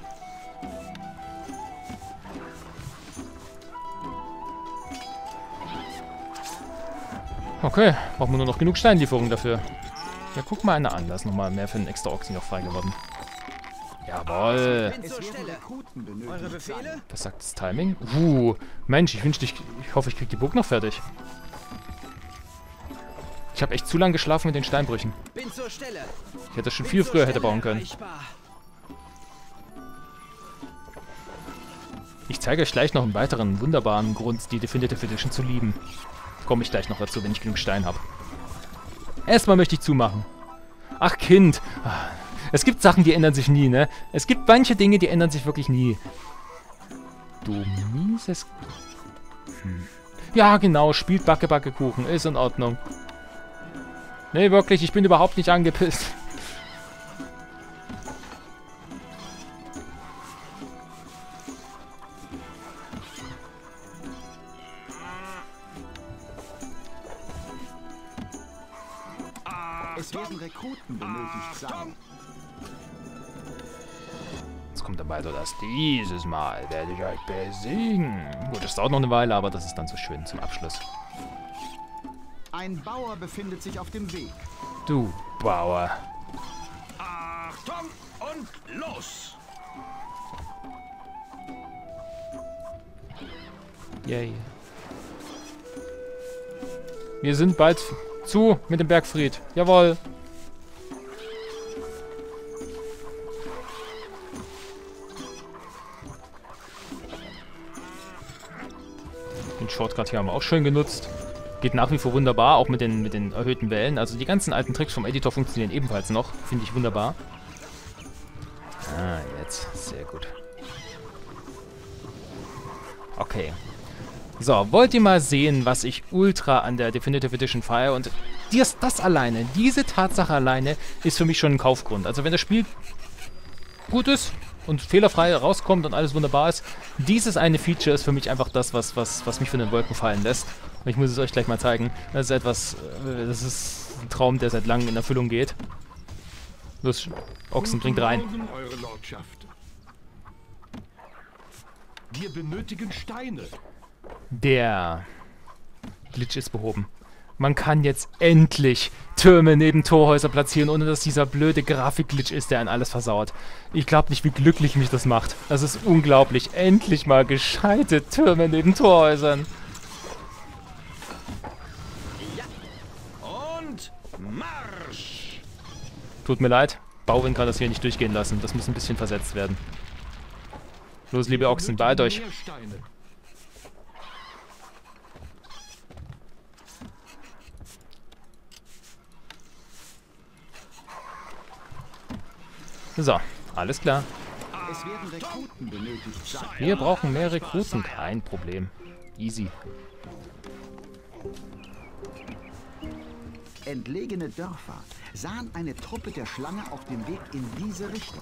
Okay, brauchen wir nur noch genug Steinlieferungen dafür. Ja, guck mal eine an. Da ist nochmal mehr für den extra Ochsen noch frei geworden. Jawohl. Bin zur Stelle. Eure Befehle? Was sagt das Timing? Uh, Mensch, ich wünschte, ich, ich hoffe, ich krieg die Burg noch fertig. Ich habe echt zu lange geschlafen mit den Steinbrüchen. Bin zur Stelle. Ich hätte schon viel früher hätte bauen können. Ich zeige euch gleich noch einen weiteren wunderbaren Grund, die Definitive Edition zu lieben. Komme ich gleich noch dazu, wenn ich genug Stein habe. Erstmal möchte ich zumachen. Ach, Kind. Es gibt Sachen, die ändern sich nie, ne? Es gibt manche Dinge, die ändern sich wirklich nie. Du mieses... Hm. Ja, genau. Spielt Backe, Backe, Kuchen. Ist in Ordnung. Nee, wirklich. Ich bin überhaupt nicht angepisst. Es werden Rekruten benötigt sein. Jetzt kommt dabei so das. Dieses Mal werde ich euch besiegen. Gut, das dauert noch eine Weile, aber das ist dann so schön zum Abschluss. Ein Bauer befindet sich auf dem Weg. Du Bauer. Achtung und los! Yay. Wir sind bald zu mit dem Bergfried. Jawohl. Den Shortcut hier haben wir auch schön genutzt. Geht nach wie vor wunderbar, auch mit den, mit den erhöhten Wellen. Also die ganzen alten Tricks vom Editor funktionieren ebenfalls noch. Finde ich wunderbar. Ah, jetzt. Sehr gut. Okay. So, wollt ihr mal sehen, was ich ultra an der Definitive Edition feiere? Und das, das alleine, diese Tatsache alleine, ist für mich schon ein Kaufgrund. Also wenn das Spiel gut ist und fehlerfrei rauskommt und alles wunderbar ist, dieses eine Feature ist für mich einfach das, was, was, was mich von den Wolken fallen lässt. Und ich muss es euch gleich mal zeigen. Das ist etwas, das ist ein Traum, der seit langem in Erfüllung geht. Los, Ochsen, bringt rein. Guten Morgen, Eure Lordschaft. Wir benötigen Steine. Der Glitch ist behoben. Man kann jetzt endlich Türme neben Torhäuser platzieren, ohne dass dieser blöde Grafik-Glitch ist, der einen alles versaut. Ich glaube nicht, wie glücklich mich das macht. Das ist unglaublich. Endlich mal gescheite Türme neben Torhäusern. Ja. Und Marsch! Tut mir leid. Bauwind kann das hier nicht durchgehen lassen. Das muss ein bisschen versetzt werden. Los, liebe Ochsen, beeilt euch. So, alles klar. Es werden Rekruten benötigt sein. Wir brauchen mehr Rekruten. Kein Problem. Easy. Entlegene Dörfer sahen eine Truppe der Schlange auf dem Weg in diese Richtung.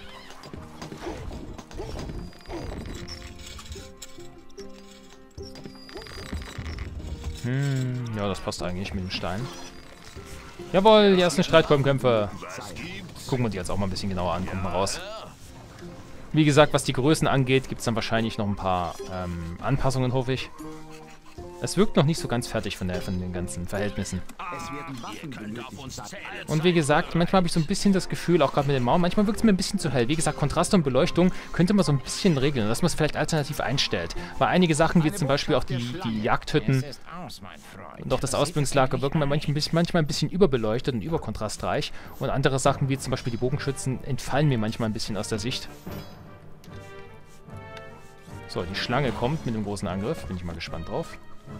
Hm, ja, das passt eigentlich mit dem Stein. Jawohl, die ersten Streitkolbenkämpfer. Gucken wir die jetzt auch mal ein bisschen genauer an. Kommt mal raus. Wie gesagt, was die Größen angeht, gibt es dann wahrscheinlich noch ein paar ähm, Anpassungen, hoffe ich. Es wirkt noch nicht so ganz fertig von, der, von den ganzen Verhältnissen. Es werden Waffen benötigt. Und wie gesagt, manchmal habe ich so ein bisschen das Gefühl, auch gerade mit den Mauern, manchmal wirkt es mir ein bisschen zu hell. Wie gesagt, Kontraste und Beleuchtung könnte man so ein bisschen regeln, dass man es vielleicht alternativ einstellt. Weil einige Sachen, wie zum Beispiel auch die, die Jagdhütten und auch das Ausbildungslager, wirken manchmal, manchmal ein bisschen überbeleuchtet und überkontrastreich. Und andere Sachen, wie zum Beispiel die Bogenschützen, entfallen mir manchmal ein bisschen aus der Sicht. So, die Schlange kommt mit dem großen Angriff. Bin ich mal gespannt drauf.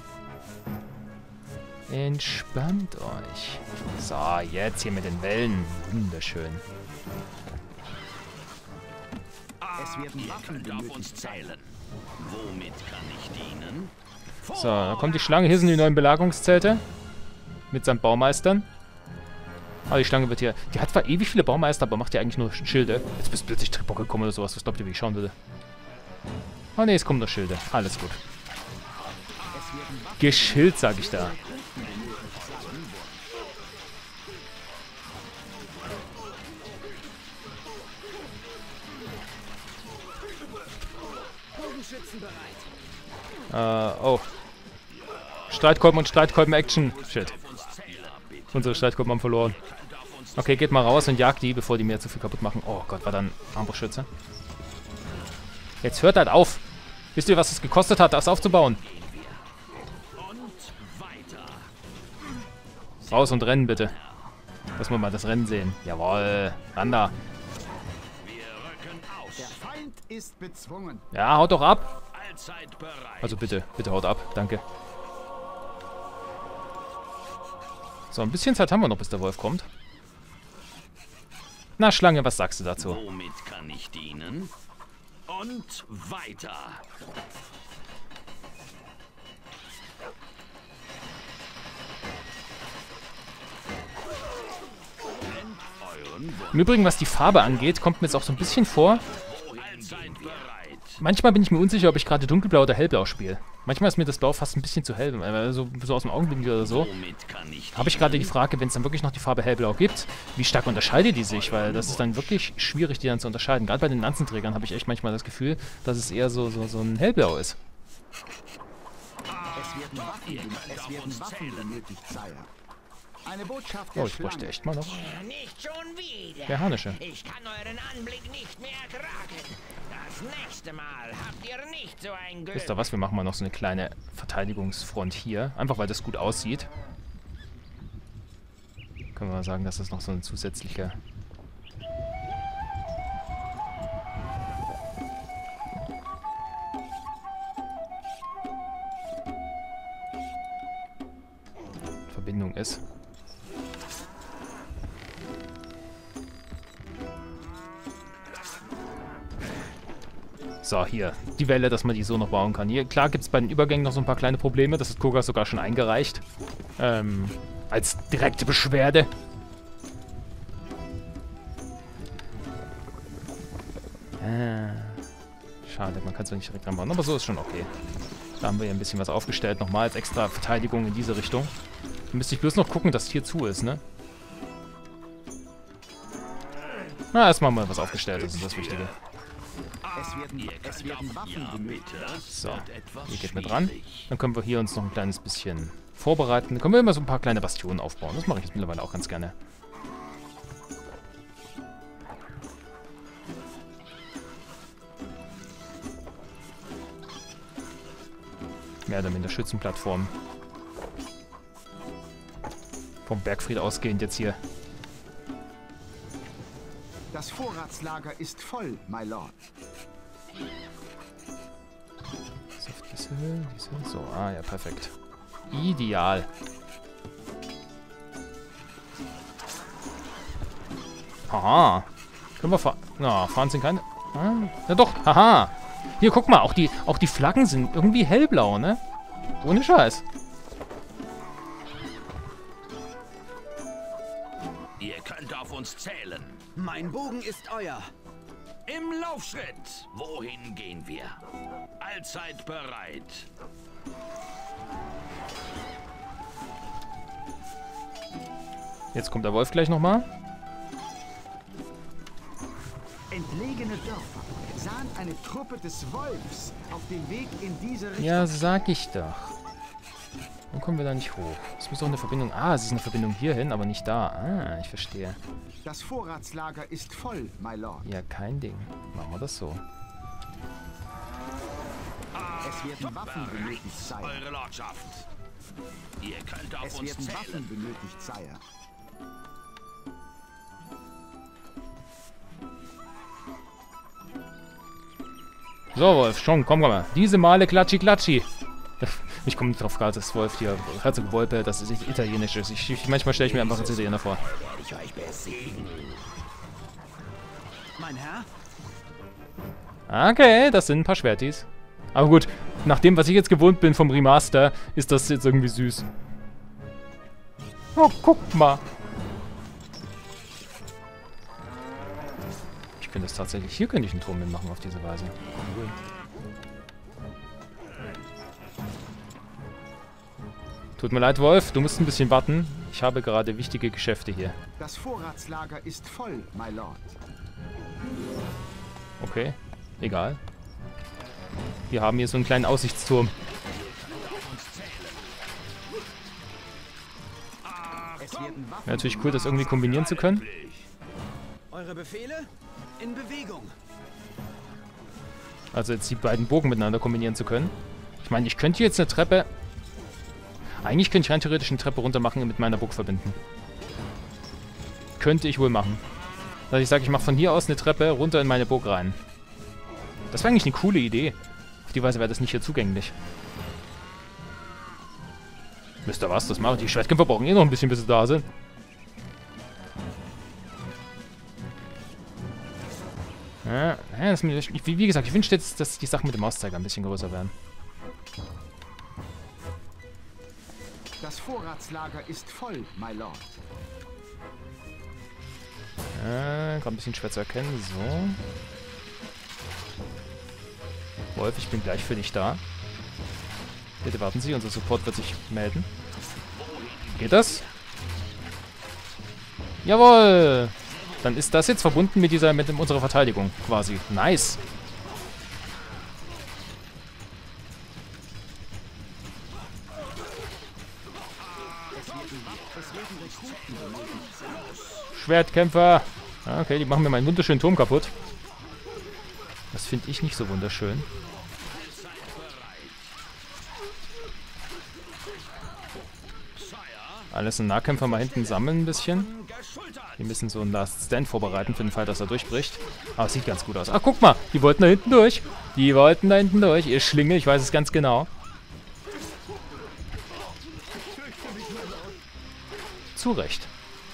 Entspannt euch. So, jetzt hier mit den Wellen. Wunderschön. Es werden Waffen benötigt sein. Womit kann ich dienen? So, da kommt die Schlange. Hier sind die neuen Belagerungszelte. Mit seinen Baumeistern. Aber die Schlange wird hier... Die hat zwar ewig viele Baumeister, aber macht ja eigentlich nur Schilde. Jetzt bist plötzlich Tripper gekommen oder sowas. Was glaubt ihr, wie ich schauen würde? Oh ne, es kommen nur Schilde. Alles gut. Geschild, sag ich da. Äh, oh. Streitkolben und Streitkolben-Action. Shit. Unsere Streitkolben haben verloren. Okay, geht mal raus und jagt die, bevor die mir zu viel kaputt machen. Oh Gott, war da ein Armbrustschütze. Jetzt hört halt auf. Wisst ihr, was es gekostet hat, das aufzubauen? Raus und rennen, bitte. Lass mal mal das Rennen sehen. Jawohl. Ran da. Der Feind ist bezwungen. Ja, haut doch ab. Also bitte, bitte haut ab. Danke. So, ein bisschen Zeit haben wir noch, bis der Wolf kommt. Na, Schlange, was sagst du dazu? Womit kann ich dienen? Und weiter. Im Übrigen, was die Farbe angeht, kommt mir jetzt auch so ein bisschen vor. Manchmal bin ich mir unsicher, ob ich gerade dunkelblau oder hellblau spiele. Manchmal ist mir das Blau fast ein bisschen zu hell, äh, so, so aus dem Augenwinkel oder so. Habe ich gerade die Frage, wenn es dann wirklich noch die Farbe hellblau gibt, wie stark unterscheidet die sich? Weil das ist dann wirklich schwierig, die dann zu unterscheiden. Gerade bei den Lanzenträgern habe ich echt manchmal das Gefühl, dass es eher so, so, so ein hellblau ist. Es werden Waffen, es werden Waffen benötigt, Sire. Eine Botschaft der Oh, ich bräuchte echt mal noch. Nicht schon wieder. Der Harnische. Ich kann euren Anblick nicht mehr ertragen. Das nächste Mal habt ihr nicht so ein Glück. Wisst ihr was? Wir machen mal noch so eine kleine Verteidigungsfront hier. Einfach, weil das gut aussieht. Können wir mal sagen, dass das noch so eine zusätzliche... Verbindung ist. So, hier. Die Welle, dass man die so noch bauen kann. Hier, klar gibt es bei den Übergängen noch so ein paar kleine Probleme. Das hat Koga sogar schon eingereicht. Ähm, als direkte Beschwerde. Äh, schade, man kann es ja nicht direkt ranbauen. Aber so ist schon okay. Da haben wir hier ein bisschen was aufgestellt. Nochmal als extra Verteidigung in diese Richtung. Dann müsste ich bloß noch gucken, dass hier zu ist, ne? Na, erstmal mal was aufgestellt. Das ist das Wichtige. Es werden, es werden Waffen benötigt. So, hier geht mit dran. Dann können wir hier uns noch ein kleines bisschen vorbereiten. Dann können wir immer so ein paar kleine Bastionen aufbauen. Das mache ich jetzt mittlerweile auch ganz gerne. Mehr oder minder Schützenplattform. Vom Bergfried ausgehend jetzt hier. Das Vorratslager ist voll, my lord. Diese, diese, so, ah ja, perfekt. Ideal. Haha. Können wir fahren? Na, fahren sind keine... Ah, ja doch, haha. Hier, guck mal, auch die, auch die Flaggen sind irgendwie hellblau, ne? Ohne Scheiß. Ihr könnt auf uns zählen. Mein Bogen ist euer. Im Laufschritt. Wohin gehen wir? Allzeit bereit. Jetzt kommt der Wolf gleich nochmal. Entlegene Dörfer. sahen eine Truppe des Wolfs auf dem Weg in diese Richtung. Ja, sag ich doch. Warum kommen wir da nicht hoch? Es muss doch eine Verbindung... Ah, es ist eine Verbindung hierhin, aber nicht da. Ah, ich verstehe. Das Vorratslager ist voll, my lord. Ja, kein Ding. Machen wir das so. Es werden Waffen benötigt, Sire. Eure Lordschaft. Ihr könnt auf Es uns werden zählen. Waffen benötigt, Sire. So, Wolf, schon, komm, komm mal. Diese Male klatschi, klatschi. Ich komme nicht drauf gerade, dass Wolf hier, Herzog Wolpe, dass es italienisch ist. Ich, ich, manchmal stelle ich mir einfach als Italiener vor. Werde ich euch besiegen. Mein Herr? Okay, das sind ein paar Schwertis. Aber gut, nach dem, was ich jetzt gewohnt bin vom Remaster, ist das jetzt irgendwie süß. Oh, guck mal. Ich finde das tatsächlich... Hier könnte ich einen Turm mitmachen auf diese Weise. Cool. Tut mir leid, Wolf, du musst ein bisschen warten. Ich habe gerade wichtige Geschäfte hier. Das Vorratslager ist voll, my lord. Okay, egal. Wir haben hier so einen kleinen Aussichtsturm. Wäre natürlich cool, das irgendwie kombinieren zu können. Eure Befehle? In Bewegung. Also jetzt die beiden Bogen miteinander kombinieren zu können. Ich meine, ich könnte jetzt eine Treppe... Eigentlich könnte ich rein theoretisch eine Treppe runter machen und mit meiner Burg verbinden. Könnte ich wohl machen. Dass ich sage, ich mache von hier aus eine Treppe runter in meine Burg rein. Das wäre eigentlich eine coole Idee. Auf die Weise wäre das nicht hier zugänglich. Wisst ihr was? Das machen die Schwertkämpfer brauchen eh noch ein bisschen, bis sie da sind. Ja, das, wie, wie gesagt, ich wünschte jetzt, dass die Sachen mit dem Mauszeiger ein bisschen größer werden. Das Vorratslager ist voll, my lord. Ja, gerade ein bisschen schwer zu erkennen. So. Wolf, ich bin gleich für dich da. Bitte warten Sie, unser Support wird sich melden. Geht das? Jawohl! Dann ist das jetzt verbunden mit dieser, mit unserer Verteidigung, quasi. Nice! Schwertkämpfer! Okay, die machen mir meinen wunderschönen Turm kaputt. Das finde ich nicht so wunderschön. Alles in Nahkämpfer mal hinten sammeln ein bisschen. Die müssen so einen Last Stand vorbereiten für den Fall, dass er durchbricht. Aber es sieht ganz gut aus. Ach, guck mal, die wollten da hinten durch. Die wollten da hinten durch. Ihr Schlingel, ich weiß es ganz genau. Zu Recht.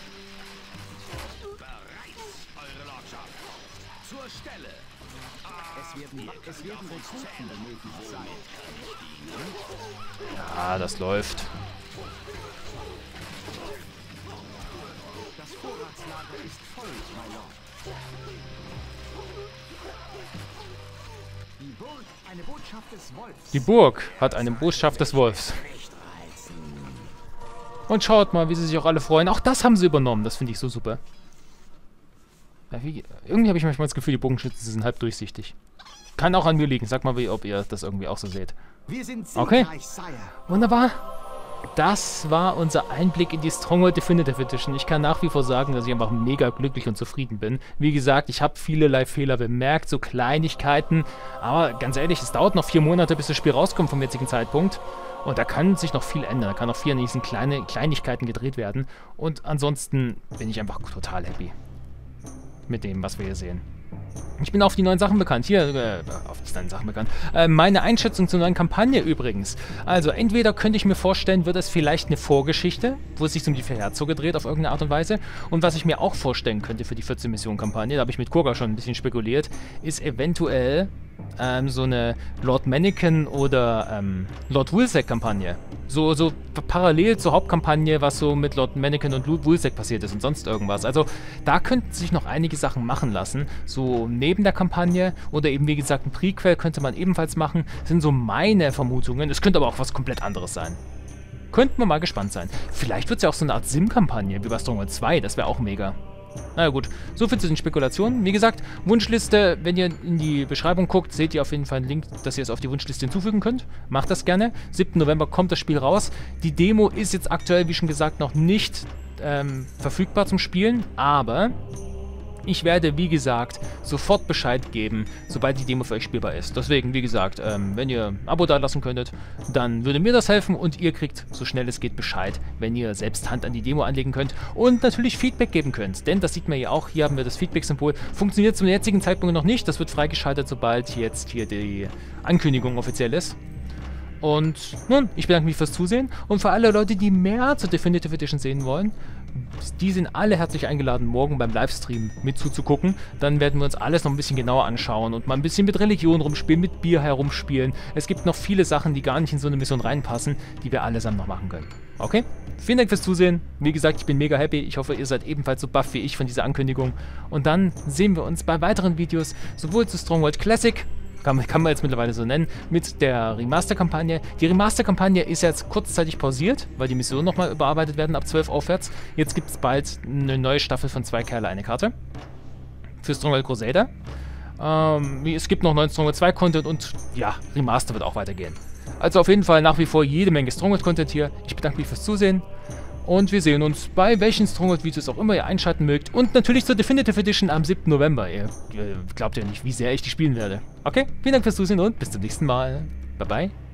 Ja, das läuft. Das Vorratslager ist voll, my lord. Die Burg, eine Botschaft des Wolfs. Die Burg hat eine Botschaft des Wolfs. Und schaut mal, wie sie sich auch alle freuen. Auch das haben sie übernommen. Das finde ich so super. Ja, wie, irgendwie habe ich manchmal das Gefühl, die Bogenschützen sind halb durchsichtig. Kann auch an mir liegen. Sag mal, wie, ob ihr das irgendwie auch so seht. Wir sind okay. Sire. Wunderbar. Das war unser Einblick in die Stronghold Definitive Edition. Ich kann nach wie vor sagen, dass ich einfach mega glücklich und zufrieden bin. Wie gesagt, ich habe vielerlei Fehler bemerkt, so Kleinigkeiten. Aber ganz ehrlich, es dauert noch vier Monate, bis das Spiel rauskommt vom jetzigen Zeitpunkt. Und da kann sich noch viel ändern. Da kann noch viel an diesen kleine Kleinigkeiten gedreht werden. Und ansonsten bin ich einfach total happy mit dem, was wir hier sehen. Ich bin auf die neuen Sachen bekannt. Hier, äh, auf die neuen Sachen bekannt. Äh, meine Einschätzung zur neuen Kampagne übrigens. Also, entweder könnte ich mir vorstellen, wird es vielleicht eine Vorgeschichte, wo es sich um die vier Herzöge dreht, auf irgendeine Art und Weise. Und was ich mir auch vorstellen könnte für die vierzehn-Mission-Kampagne, da habe ich mit Kurga schon ein bisschen spekuliert, ist eventuell ähm, so eine Lord Manniken oder ähm, Lord Woolsack-Kampagne. So, so parallel zur Hauptkampagne, was so mit Lord Manniken und Woolsack passiert ist und sonst irgendwas. Also, da könnten sich noch einige Sachen machen lassen. So neben der Kampagne oder eben, wie gesagt, ein Prequel könnte man ebenfalls machen. Das sind so meine Vermutungen. Es könnte aber auch was komplett anderes sein. Könnten wir mal gespannt sein. Vielleicht wird es ja auch so eine Art Sim-Kampagne, wie bei Stronghold zwei. Das wäre auch mega. Naja gut, so viel zu den Spekulationen. Wie gesagt, Wunschliste, wenn ihr in die Beschreibung guckt, seht ihr auf jeden Fall einen Link, dass ihr es auf die Wunschliste hinzufügen könnt. Macht das gerne. siebten November kommt das Spiel raus. Die Demo ist jetzt aktuell, wie schon gesagt, noch nicht ähm, verfügbar zum Spielen, aber ich werde, wie gesagt, sofort Bescheid geben, sobald die Demo für euch spielbar ist. Deswegen, wie gesagt, ähm, wenn ihr ein Abo da lassen könntet, dann würde mir das helfen und ihr kriegt so schnell es geht Bescheid, wenn ihr selbst Hand an die Demo anlegen könnt und natürlich Feedback geben könnt. Denn das sieht man ja auch, hier haben wir das Feedback-Symbol. Funktioniert zum jetzigen Zeitpunkt noch nicht, das wird freigeschaltet, sobald jetzt hier die Ankündigung offiziell ist. Und nun, ich bedanke mich fürs Zusehen und für alle Leute, die mehr zur Definitive Edition sehen wollen, die sind alle herzlich eingeladen, morgen beim Livestream mit zuzugucken. Dann werden wir uns alles noch ein bisschen genauer anschauen und mal ein bisschen mit Religion rumspielen, mit Bier herumspielen. Es gibt noch viele Sachen, die gar nicht in so eine Mission reinpassen, die wir allesamt noch machen können. Okay? Vielen Dank fürs Zusehen. Wie gesagt, ich bin mega happy. Ich hoffe, ihr seid ebenfalls so baff wie ich von dieser Ankündigung. Und dann sehen wir uns bei weiteren Videos, sowohl zu Stronghold Classic, Kann, kann man jetzt mittlerweile so nennen, mit der Remaster-Kampagne. Die Remaster-Kampagne ist jetzt kurzzeitig pausiert, weil die Missionen nochmal überarbeitet werden ab zwölf aufwärts. Jetzt gibt es bald eine neue Staffel von Zwei Kerle, eine Karte. Für Stronghold Crusader. Ähm, es gibt noch neuen Stronghold zwei Content und ja, Remaster wird auch weitergehen. Also auf jeden Fall nach wie vor jede Menge Stronghold-Content hier. Ich bedanke mich fürs Zusehen. Und wir sehen uns bei welchen Stronghold-Videos auch immer ihr einschalten mögt. Und natürlich zur Definitive Edition am siebten November. Ihr, ihr glaubt ja nicht, wie sehr ich die spielen werde. Okay, vielen Dank fürs Zusehen und bis zum nächsten Mal. Bye bye.